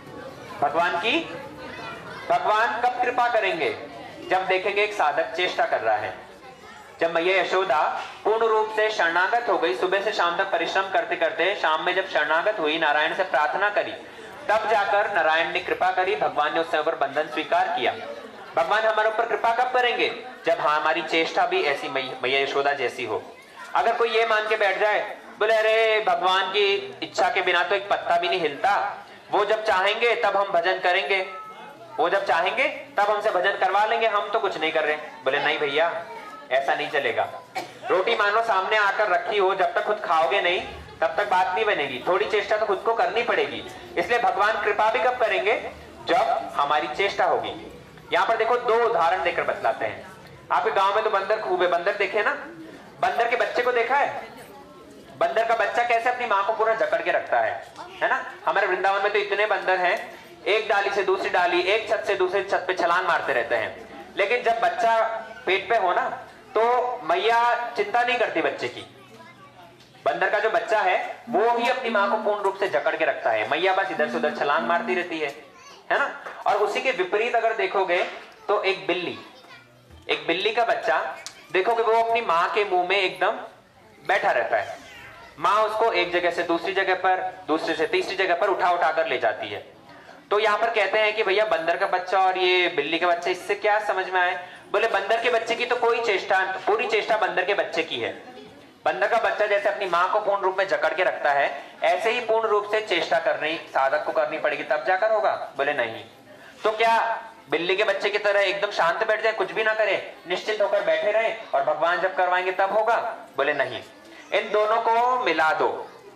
भगवान कब कृपा करेंगे, जब देखेंगे एक साधक चेष्टा कर रहा है। जब मैया यशोदा पूर्ण रूप से शरणागत हो गई, सुबह से शाम तक परिश्रम करते करते शाम में जब शरणागत हुई, नारायण से प्रार्थना करी, तब जाकर नारायण ने कृपा करी, भगवान ने उससे ऊपर बंधन स्वीकार किया। भगवान हमारे ऊपर कृपा कब करेंगे, जब हमारी चेष्टा भी ऐसी मैया यशोदा जैसी हो। अगर कोई ये मान के बैठ जाए, बोले अरे भगवान की इच्छा के बिना तो एक पत्ता भी नहीं हिलता, वो जब चाहेंगे तब हम भजन करेंगे, वो जब चाहेंगे तब हमसे भजन करवा लेंगे, हम तो कुछ नहीं कर रहे। बोले नहीं भैया, ऐसा नहीं चलेगा। रोटी मानो सामने आकर रखी हो, जब तक खुद खाओगे नहीं तब तक बात नहीं बनेगी, थोड़ी चेष्टा तो खुद को करनी पड़ेगी। इसलिए भगवान कृपा भी कब करेंगे, जब हमारी चेष्टा होगी। यहाँ पर देखो 2 उदाहरण देकर बतलाते हैं। आपके गांव में तो बंदर खूब है, बंदर देखे ना, बंदर के बच्चे को देखा है। बंदर का बच्चा कैसे अपनी माँ को पूरा जकड़ के रखता है ना। हमारे वृंदावन में तो इतने बंदर हैं, एक डाली से दूसरी डाली, एक छत से दूसरी छत पे छलांग मारते रहते हैं। लेकिन जब बच्चा पेट पे हो ना, तो मैया चिंता नहीं करती बच्चे की। बंदर का जो बच्चा है वो ही अपनी माँ को पूर्ण रूप से जकड़ के रखता है, मैया बस इधर से उधर छलांग मारती रहती है ना। और उसी के विपरीत अगर देखोगे तो एक बिल्ली का बच्चा देखोगे, वो अपनी माँ के मुंह में एकदम बैठा रहता है। माँ उसको एक जगह से दूसरी जगह पर, दूसरे से तीसरी जगह पर उठा कर ले जाती है। तो यहाँ पर कहते हैं कि भैया बंदर का बच्चा और ये बिल्ली का बच्चा, इससे क्या समझ में आए? बोले बंदर के बच्चे की तो कोई चेष्टा, पूरी चेष्टा बंदर के बच्चे की है। बंदर का बच्चा जैसे अपनी माँ को पूर्ण रूप में जकड़ के रखता है, ऐसे ही पूर्ण रूप से चेष्टा करनी साधक को करनी पड़ेगी, तब जाकर होगा। बोले नहीं। तो क्या बिल्ली के बच्चे की तरह एकदम शांत बैठ जाए, कुछ भी ना करे, निश्चिंत होकर बैठे रहे और भगवान जब करवाएंगे तब होगा? बोले नहीं। इन दोनों को मिला दो,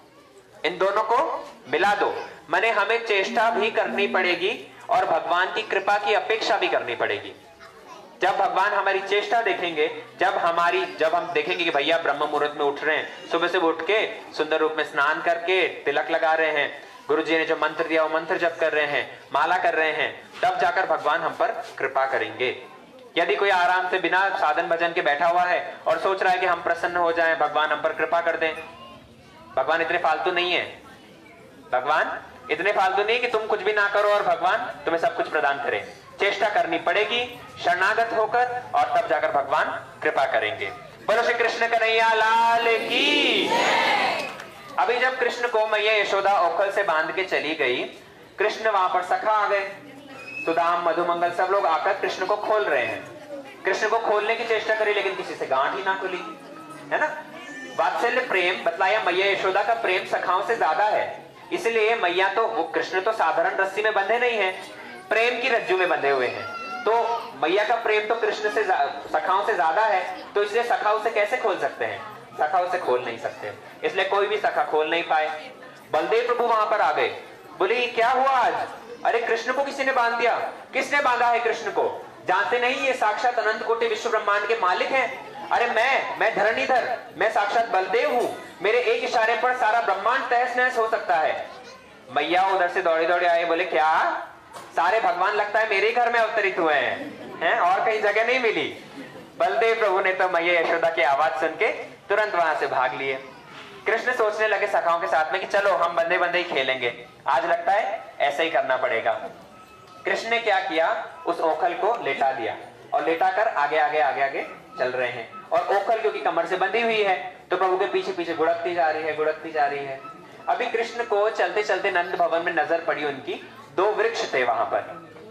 इन दोनों को मिला दो, माने हमें चेष्टा भी करनी पड़ेगी और भगवान की कृपा की अपेक्षा भी करनी पड़ेगी। जब भगवान हमारी चेष्टा देखेंगे, जब हम देखेंगे कि भैया ब्रह्म मुहूर्त में उठ रहे हैं, सुबह से उठ के सुंदर रूप में स्नान करके तिलक लगा रहे हैं, गुरुजी ने जो मंत्र दिया वो मंत्र जप कर रहे हैं, माला कर रहे हैं, तब जाकर भगवान हम पर कृपा करेंगे। यदि कोई आराम से बिना साधन भजन के बैठा हुआ है और सोच रहा है कि हम प्रसन्न हो जाएं, भगवान हम पर कृपा कर दें, भगवान इतने फालतू नहीं है। भगवान इतने फालतू नहीं कि तुम कुछ भी ना करो और भगवान तुम्हें सब कुछ प्रदान करे। चेष्टा करनी पड़ेगी शरणागत होकर और तब जाकर भगवान कृपा करेंगे। बोलो श्री कृष्ण कन्हैया लाल की। अभी जब कृष्ण को मैया यशोदा ओखल से बांध के चली गई, कृष्ण वहां पर सखा आ गए, सुदाम मधुमंगल सब लोग आकर कृष्ण को खोल रहे हैं। कृष्ण को खोलने की चेष्टा करी लेकिन किसी से गांठ ही ना खुली, है ना। वात्सल्य प्रेम बतलाया, मैया यशोदा का प्रेम सखाओं से ज्यादा है, इसलिए मैया तो वो कृष्ण तो साधारण रस्सी में बंधे नहीं है, प्रेम की रज्जू में बंधे हुए हैं। तो मैया का प्रेम तो कृष्ण से सखाओं से ज्यादा है, तो इसलिए सखाओं से कैसे खोल सकते हैं? सखाओं से खोल नहीं सकते, इसलिए कोई भी सखा खोल नहीं पाए। बलदेव प्रभु वहां पर आ गए, बोले क्या हुआ आज? अरे कृष्ण को किसी ने बांध दिया। किसने बांधा है कृष्ण को? जानते नहीं ये साक्षात अनंत कोटि विश्व ब्रह्मांड के मालिक हैं। अरे मैं धरणीधर, मैं साक्षात बलदेव हूँ, मेरे एक इशारे पर सारा ब्रह्मांड तहस नहस हो सकता है। मैया उधर से दौड़े दौड़े आए, बोले क्या सारे भगवान लगता है मेरे घर में अवतरित हुए हैं, और कहीं जगह नहीं मिली। बलदेव प्रभु ने तो मैया यशोदा की आवाज सुन के तुरंत वहां से भाग लिए। कृष्ण सोचने लगे सखाओं के साथ में कि चलो हम बंदे बंदे ही खेलेंगे, आज लगता है ऐसा ही करना पड़ेगा। कृष्ण ने क्या किया, उस ओखल को लेटा दिया और लेटाकर आगे आगे आगे आगे चल रहे हैं, और ओखल क्योंकि कमर से बंधी हुई है तो प्रभु के पीछे पीछे गुड़कती जा रही है, गुड़कती जा रही है। अभी कृष्ण को चलते चलते नंद भवन में नजर पड़ी उनकी, दो वृक्ष थे वहां पर,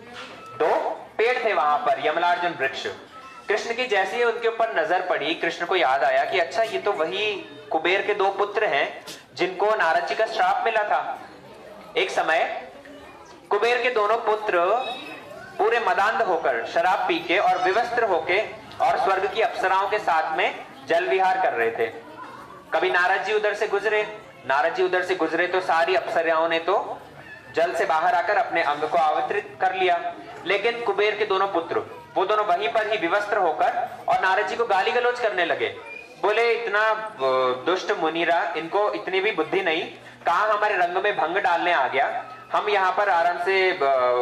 दो पेड़ थे वहां पर, यमलार्जुन वृक्ष। कृष्ण की जैसे ही उनके ऊपर नजर पड़ी, कृष्ण को याद आया कि अच्छा ये तो वही कुबेर के दो पुत्र हैं जिनको नारद जी का श्राप मिला था। एक समय कुबेर के दोनों पुत्र पूरे मदांध होकर शराब पी के और विवस्त्र होके और स्वर्ग की अप्सराओं के साथ में जल विहार कर रहे थे। कभी नारद जी उधर से गुजरे तो सारी अप्सराओं ने तो जल से बाहर आकर अपने अंग को आवृत कर लिया, लेकिन कुबेर के दोनों पुत्र वो दोनों वहीं पर ही विवस्त्र होकर और नारद जी को गाली गलौज करने लगे। बोले इतना दुष्ट मुनीरा, इनको इतनी भी बुद्धि नहीं, कहाँ हमारे रंग में भंग डालने आ गया, हम यहाँ पर आराम से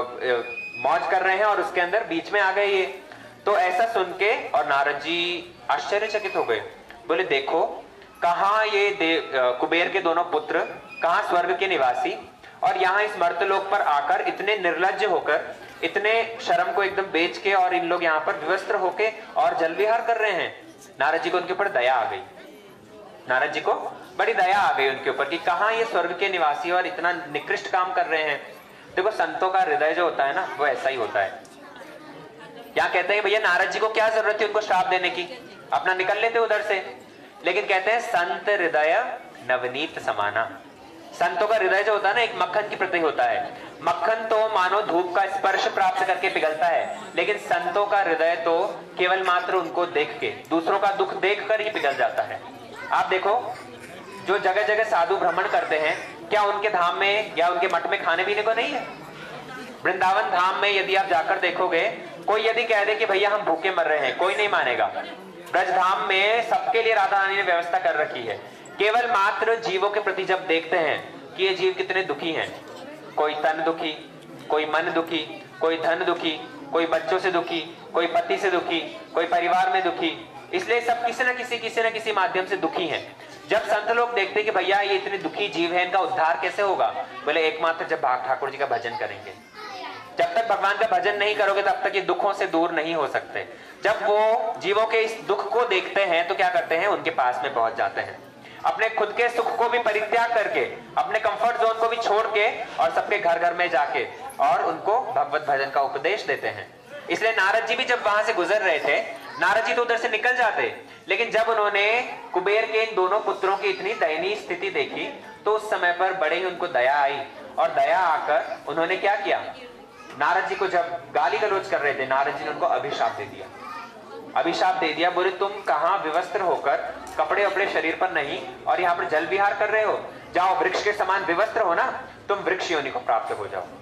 मौज कर रहे हैं और उसके अंदर बीच में आ गए ये। तो ऐसा सुन के और नारद जी आश्चर्यचकित हो गए, बोले देखो कहाँ ये कुबेर के दोनों पुत्र, कहाँ स्वर्ग के निवासी, और यहाँ इस मर्तलोक पर आकर इतने निर्लज्ज होकर, इतने शर्म को एकदम बेच के और इन लोग यहाँ पर विवस्त्र होके और जल विहार कर रहे हैं। नारद जी को उनके ऊपर दया आ गई, नारद जी को बड़ी दया आ गई उनके ऊपर कि कहाँ ये स्वर्ग के निवासी और इतना निकृष्ट काम कर रहे हैं। देखो संतों का हृदय जो होता है ना, वो ऐसा ही होता है। क्या कहते हैं भैया नारद जी को क्या जरूरत थी उनको श्राप देने की, अपना निकल लेते उधर से, लेकिन कहते हैं संत हृदय नवनीत समाना। संतों का हृदय जो होता है ना, एक मक्खन की प्रति होता है। मक्खन तो मानो धूप का स्पर्श प्राप्त करके पिघलता है, लेकिन संतों का हृदय तो केवल मात्र उनको देख के, दूसरों का दुख देख कर ही पिघल जाता है। आप देखो जो जगह जगह साधु भ्रमण करते हैं, क्या उनके धाम में या उनके मठ में खाने पीने को नहीं है? वृंदावन धाम में यदि आप जाकर देखोगे, कोई यदि कह दे कि भैया हम भूखे मर रहे हैं, कोई नहीं मानेगा। ब्रज धाम में सबके लिए राधा रानी ने व्यवस्था कर रखी है। केवल मात्र जीवों के प्रति जब देखते हैं कि ये जीव कितने दुखी हैं, कोई तन दुखी, कोई मन दुखी, कोई धन दुखी, कोई बच्चों से दुखी, कोई पति से दुखी, कोई परिवार में दुखी, इसलिए सब किसी न किसी माध्यम से दुखी हैं। जब संत लोग देखते कि भैया ये इतने दुखी जीव हैं, इनका उद्धार कैसे होगा? बोले एकमात्र जब भाग ठाकुर जी का भजन करेंगे। जब तक भगवान का भजन नहीं करोगे तब तक ये दुखों से दूर नहीं हो सकते। जब वो जीवों के इस दुख को देखते हैं तो क्या करते हैं, उनके पास में पहुंच जाते हैं। अपने खुद के सुख को भी परित्याग करके, अपने कंफर्ट जोन को भी छोड़ के और सबके घर घर में जाके और उनको भगवत भजन का उपदेश देते हैं। इसलिए नारद जी भी जब वहां से गुजर रहे थे, नारद जी तो उधर से निकल जाते, लेकिन जब उन्होंने कुबेर के इन दोनों पुत्रों की इतनी दयनीय स्थिति देखी तो उस समय पर बड़े ही उनको दया आई, और दया आकर उन्होंने क्या किया, नारद जी को जब गाली गलौज कर रहे थे, नारद जी ने उनको अभिशाप दे दिया। अभिशाप दे दिया, बोले तुम कहां विवस्त्र होकर, कपड़े अपने शरीर पर नहीं, और यहाँ पर जल विहार कर रहे हो, जाओ वृक्ष के समान विवस्त्र हो ना, तुम वृक्ष योनि को प्राप्त हो जाओ।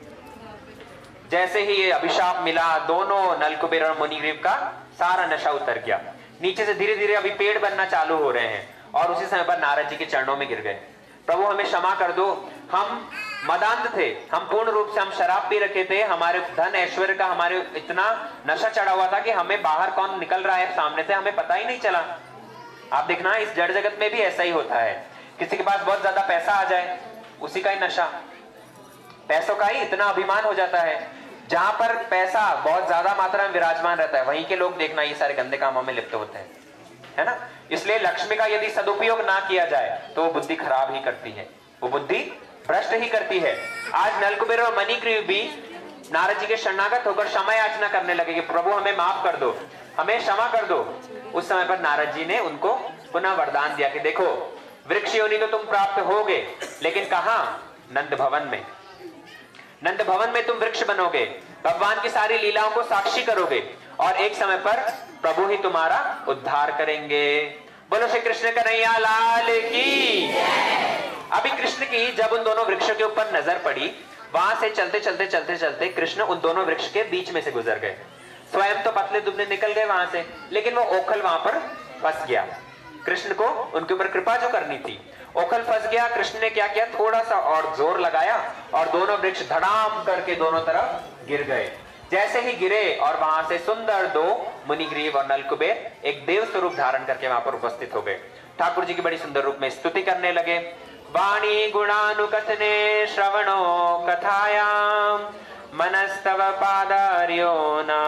जैसे ही ये अभिशाप मिला, दोनों नलकुबेर और मुनिग्रीव का सारा नशा उतर गया, नीचे से धीरे धीरे अभी पेड़ बनना चालू हो रहे हैं, और उसी समय पर नारद जी के चरणों में गिर गए। प्रभु हमें क्षमा कर दो, हम मदांध थे, हम पूर्ण रूप से हम शराब पी रखे थे, हमारे धन ऐश्वर्य का हमारे इतना नशा चढ़ा हुआ था कि हमें बाहर कौन निकल रहा है सामने से हमें पता ही नहीं चला। आप देखना इस जड़ जगत में भी ऐसा ही होता है, किसी के पास बहुत ज्यादा पैसा आ जाए, उसी का ही नशा, पैसों का ही इतना अभिमान हो जाता है। जहां पर पैसा बहुत ज्यादा मात्रा में विराजमान रहता है, वहीं के लोग देखना ये सारे गंदे कामों में लिप्त होते हैं, है ना। इसलिए लक्ष्मी का यदि सदुपयोग ना किया जाए तो वो बुद्धि खराब ही करती है, वो बुद्धि भ्रष्ट ही करती है। आज नलकुबेर और मणिग्रीव भी नारद जी के शरणागत होकर क्षमा याचना करने लगे कि प्रभु हमें माफ कर दो, हमें क्षमा कर दो। उस समय पर नारद जी ने उनको पुनः वरदान दिया कि देखो वृक्ष योनि तो तुम प्राप्त होगे, लेकिन कहां, नंद भवन में, नंद भवन में तुम वृक्ष बनोगे, भगवान की सारी लीलाओं को साक्षी करोगे, और एक समय पर प्रभु ही तुम्हारा उद्धार करेंगे। बोलो श्री कृष्ण कन्हैया लाल की। अभी कृष्ण की जब उन दोनों वृक्षों के ऊपर नजर पड़ी, वहां से चलते चलते चलते चलते कृष्ण उन दोनों वृक्ष के बीच में से गुजर गए। स्वयं तो पतले दुबले निकल गए वहां से, लेकिन वो ओखल वहां पर फंस गया। कृष्ण को उनके ऊपर कृपा जो करनी थी, ओखल फंस गया। कृष्ण ने क्या किया, थोड़ा सा और जोर लगाया और दोनों वृक्ष धड़ाम करके दोनों तरफ गिर गए। जैसे ही गिरे और वहां से सुंदर दो मुनिग्रीव और नलकुबेर एक देव स्वरूप धारण करके वहां पर उपस्थित हो गए। ठाकुर जी की बड़ी सुंदर रूप में स्तुति करने लगे। वाणी गुणानुकथने श्रवणो कथायाम मनस्तव पादार्यो न।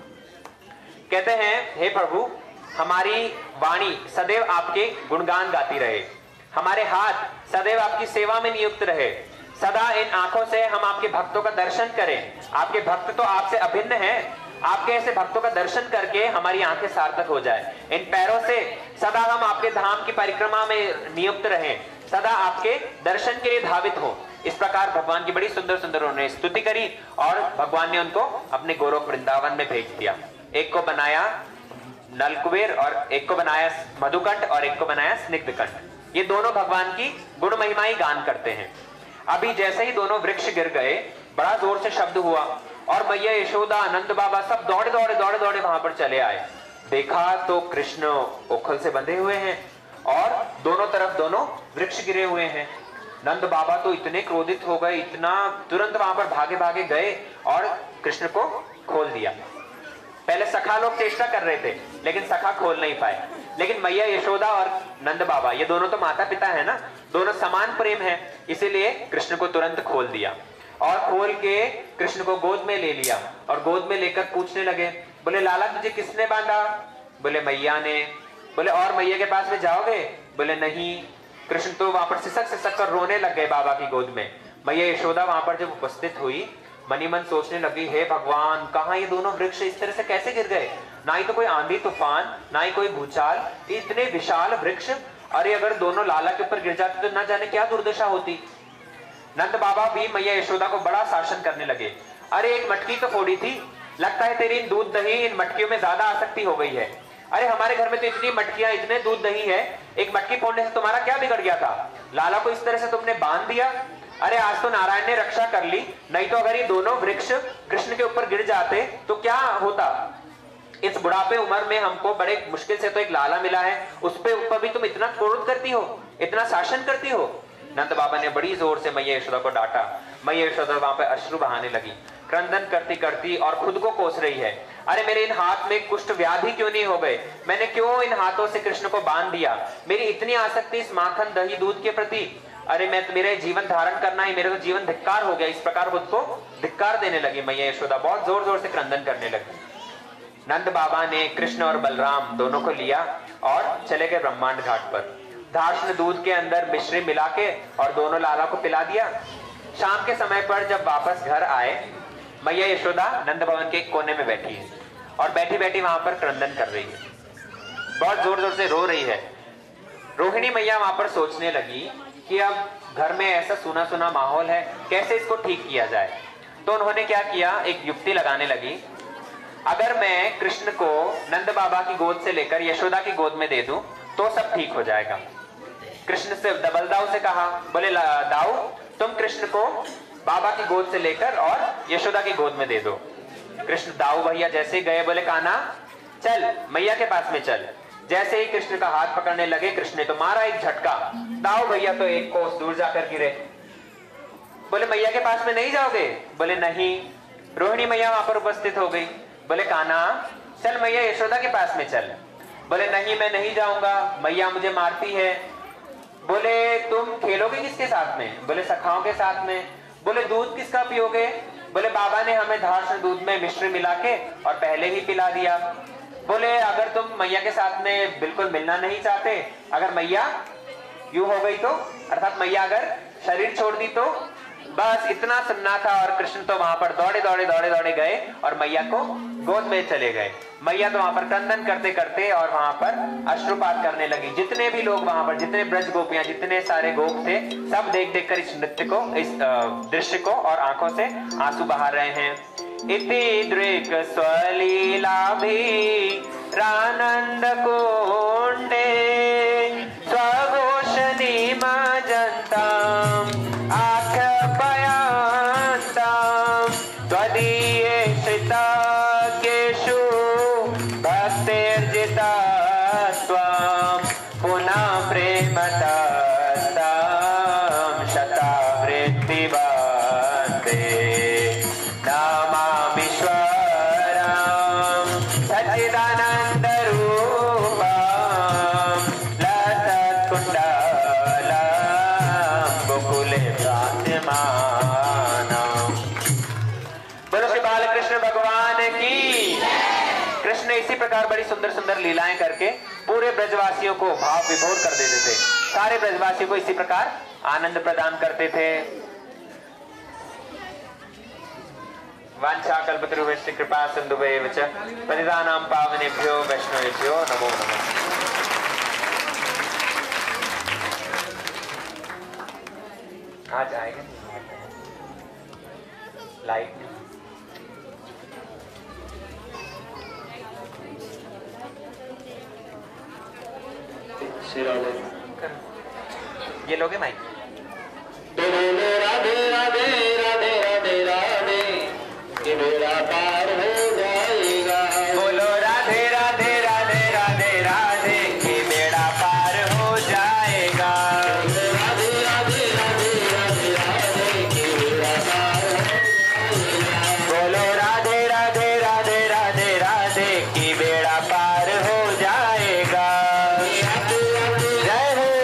कहते हैं हे प्रभु, हमारी वाणी सदैव आपके गुणगान गाती रहे, हमारे हाथ सदैव आपकी सेवा में नियुक्त रहे, सदा इन आंखों से हम आपके भक्तों का दर्शन करें। आपके भक्त तो आपसे अभिन्न हैं, आपके ऐसे भक्तों का दर्शन करके हमारी आंखें सार्थक हो जाए। इन पैरों से सदा हम आपके धाम की परिक्रमा में नियुक्त रहें, सदा आपके दर्शन के लिए धावित हो। इस प्रकार भगवान की बड़ी सुंदर सुंदर उन्होंने स्तुति करी और भगवान ने उनको अपने गोलोक वृंदावन में भेज दिया। एक को बनाया नलकुबेर और एक को बनाया मधुकंठ और एक को बनाया स्निग्धकंठ। ये दोनों भगवान की गुण महिमा ही गान करते हैं। अभी जैसे ही दोनों वृक्ष गिर गए, बड़ा जोर से शब्द हुआ और मैया यशोदा, नंद बाबा सब दौड़े दौड़े दौड़े दौड़े वहां पर चले आए। देखा तो कृष्ण ओखल से बंधे हुए हैं और दोनों तरफ दोनों वृक्ष गिरे हुए हैं। नंद बाबा तो इतने क्रोधित हो गए, इतना तुरंत वहां पर भागे भागे गए और कृष्ण को खोल दिया। पहले सखा लोग चेष्टा कर रहे थे लेकिन सखा खोल नहीं पाए, लेकिन मैया यशोदा और नंद बाबा ये दोनों तो माता पिता है ना, दोनों समान प्रेम है, इसीलिए कृष्ण को तुरंत खोल दिया और खोल के कृष्ण को गोद में ले लिया और गोद में लेकर पूछने लगे, बोले लाला तुझे किसने बांधा? बोले मैया ने। बोले और मैया के पास में जाओगे? बोले नहीं। कृष्ण तो वहां पर सिसक सिसक कर रोने लग गए बाबा की गोद में। मैया यशोदा वहां पर जब उपस्थित हुई, मनी मन सोचने लगी, हे भगवान, कहां ये दोनों वृक्ष इस तरह से कैसे गिर गए? ना ही तो कोई आंधी तूफान, ना ही कोई भूचाल, इतने विशाल वृक्ष, अरे अगर दोनों लाला के ऊपर गिर जाते तो न जाने क्या दुर्दशा होती। नंद बाबा भी मैया यशोदा को बड़ा शासन करने लगे। अरे एक मटकी तो फोड़ी थी, लगता है तेरी इन दूध दही इन मटकियों में ज्यादा आसक्ति हो गई है। अरे हमारे घर में तो इतनी मटकियां, इतने दूध दही है, एक मटकी फोड़ने से तुम्हारा क्या बिगड़ गया था? लाला को इस तरह से तुमने बांध दिया। अरे आज तो नारायण ने रक्षा कर ली, नहीं तो अगर ये दोनों वृक्ष कृष्ण के ऊपर गिर जाते तो क्या होता? इस बुढ़ापे उम्र में हमको बड़े मुश्किल से तो एक लाला मिला है, उस पे ऊपर भी तुम इतना क्रोध करती हो, इतना शासन करती हो। नंद बाबा ने बड़ी जोर से मैया यशोदा को डांटा। मैया यशोदा वहां पे अश्रु बहाने लगी, क्रंदन करती करती और खुद को कोस रही है। अरे मेरे इन हाथ में कुष्ठ व्याधि क्यों नहीं हो गए? मैंने क्यों इन हाथों से कृष्ण को बांध दिया? मेरी इतनी आसक्ति इस माखन दही दूध के प्रति, अरे मैं मेरे जीवन धारण करना ही, मेरे तो जीवन धिक्कार हो गया। इस प्रकार खुद को धिक्कार देने लगी मैया यशोदा, बहुत जोर जोर से क्रंदन करने लगी। नंद बाबा ने कृष्ण और बलराम दोनों को लिया और चले गए ब्रह्मांड घाट पर। धाष्ण दूध के अंदर मिश्री मिला के और दोनों लाला को पिला दिया। शाम के समय पर जब वापस घर आए, मैया यशोदा नंद भवन के एक कोने में बैठी है और बैठी बैठी वहां पर क्रंदन कर रही है, बहुत जोर जोर से रो रही है। रोहिणी मैया वहां पर सोचने लगी कि अब घर में ऐसा सुना सुना माहौल है, कैसे इसको ठीक किया जाए। तो उन्होंने क्या किया, एक युक्ति लगाने लगी, अगर मैं कृष्ण को नंद बाबा की गोद से लेकर यशोदा की गोद में दे दूं तो सब ठीक हो जाएगा। कृष्ण से बलदाऊ से कहा, बोले दाऊ तुम कृष्ण को बाबा की गोद से लेकर और यशोदा की गोद में दे दो। कृष्ण दाऊ भैया जैसे गए, बोले कान्हा चल मैया के पास में चल। जैसे ही कृष्ण का हाथ पकड़ने लगे, कृष्ण ने तो मारा एक झटका, दाऊ भैया तो एक कोस दूर जाकर गिरे। बोले मैया के पास में नहीं जाओगे? बोले नहीं। रोहिणी मैया वहां पर उपस्थित हो गई, बोले कान्हा चल मैया यशोदा के पास में चल। बोले नहीं मैं नहीं जाऊंगा, मैया मुझे मारती है। बोले तुम खेलोगे किसके साथ में? बोले सखाओं के साथ में। बोले दूध किसका पियोगे? बोले बाबा ने हमें धाष्ण दूध में मिश्री मिला के और पहले ही पिला दिया। बोले अगर तुम मैया के साथ में बिल्कुल मिलना नहीं चाहते, अगर मैया यूं हो गई तो, अर्थात मैया अगर शरीर छोड़ दी तो, बस इतना सुनना था। और कृष्ण तो वहां पर दौड़े दौड़े दौड़े दौड़े गए और मैया को गोद में चले गए। मैया तो वहां पर क्रंदन करते करते और वहां पर अश्रुपात करने लगी। जितने भी लोग वहां पर, जितने ब्रज गोपियां, जितने सारे गोप थे, सब देख देख कर इस नृत्य को, इस दृश्य को और आंखों से आंसू बहा रहे हैं। इति दृक् स्वलीलाभि रानंद कुंडे स्वघोषणी मजंताम आख्यापयन्ताम त्वदीये श्रिताज्ञेषु भक्तिर्जिता त्वां पुनः प्रेमतस्तां शतावृत्तिवन्ते नमामीश्वरं सच्चिदानन्दरूपं लसत्कुण्डलं गोकुले विराजमानम्। बोलो श्री बालकृष्ण भगवान की। कृष्ण इसी प्रकार बड़ी सुंदर सुंदर लीलाएं करके पूरे ब्रजवासियों को भाव विभोर कर देते थे। सारे ब्रजवासियों को इसी प्रकार आनंद प्रदान करते थे। वांछा कल्पतरुभ्यश्च कृपा सिन्धुभ्येव च पतितानां पावनेभ्यो वैष्णवेभ्यो नमो नमः। आज आएगा लाइट। ये लोगे माइक। बोलो राधे राधे राधे राधे राधे कि बेड़ा पार हो जाएगा। बोलो राधे राधे राधे राधे राधे कि बेड़ा पार हो जाएगा। राधे राधे राधे राधे राधे कि बेड़ा पार हो जाएगा। बोलो राधे राधे राधे राधे राधे कि बेड़ा पार हो जाएगा। जय हो।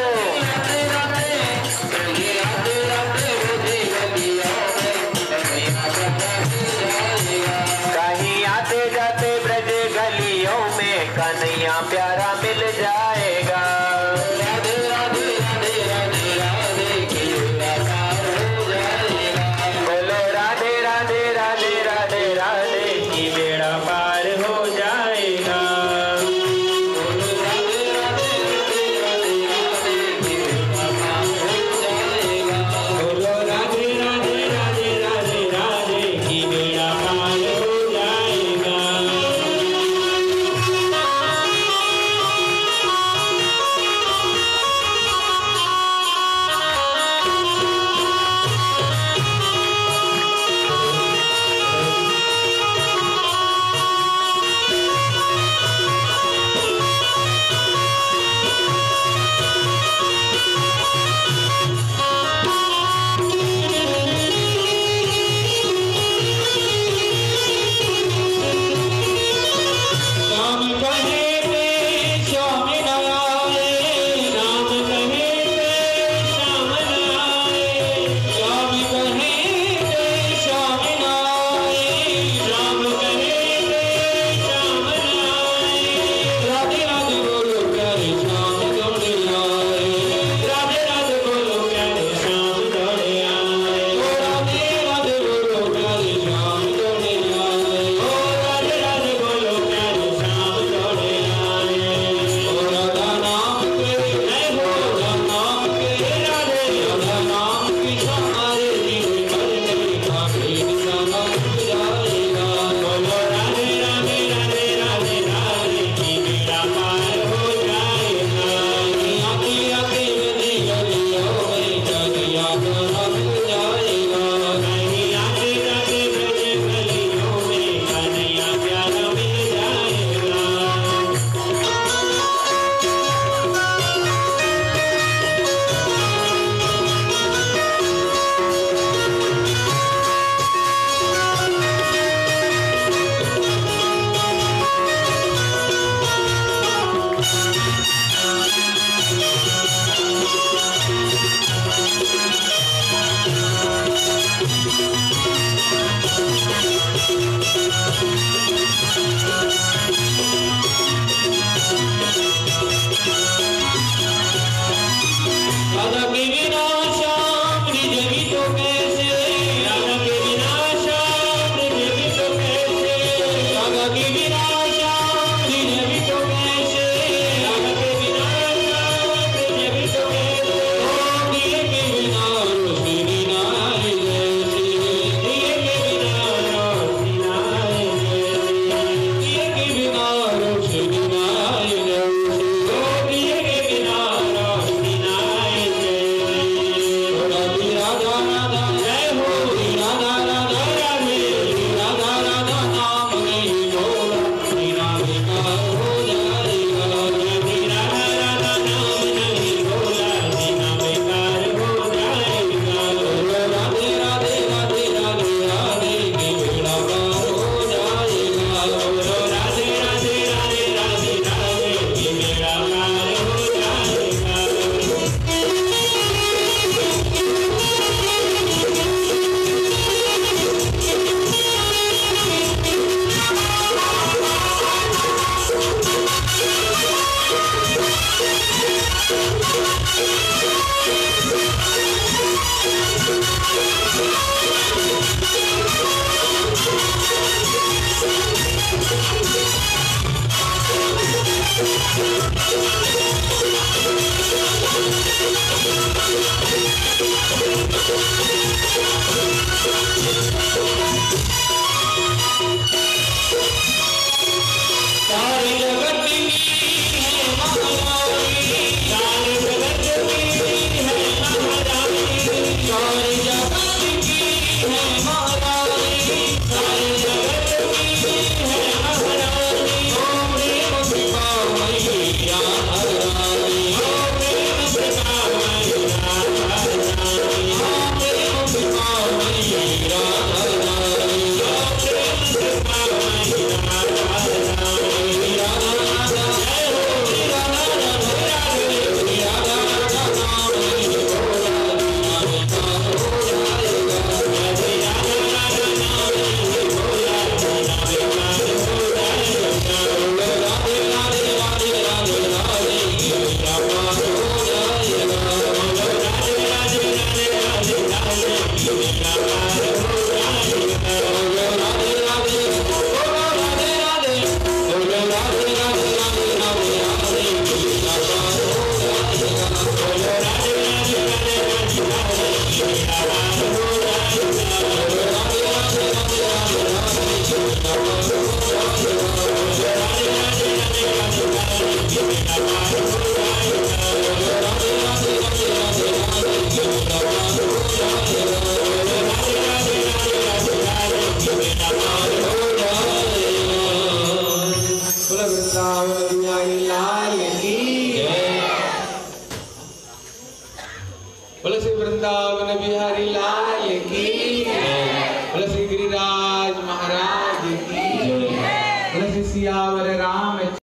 बोलो श्री वृंदावन बिहारी लाल की, बोलो श्री गिरिराज महाराज की, बोलो श्री सियावर राम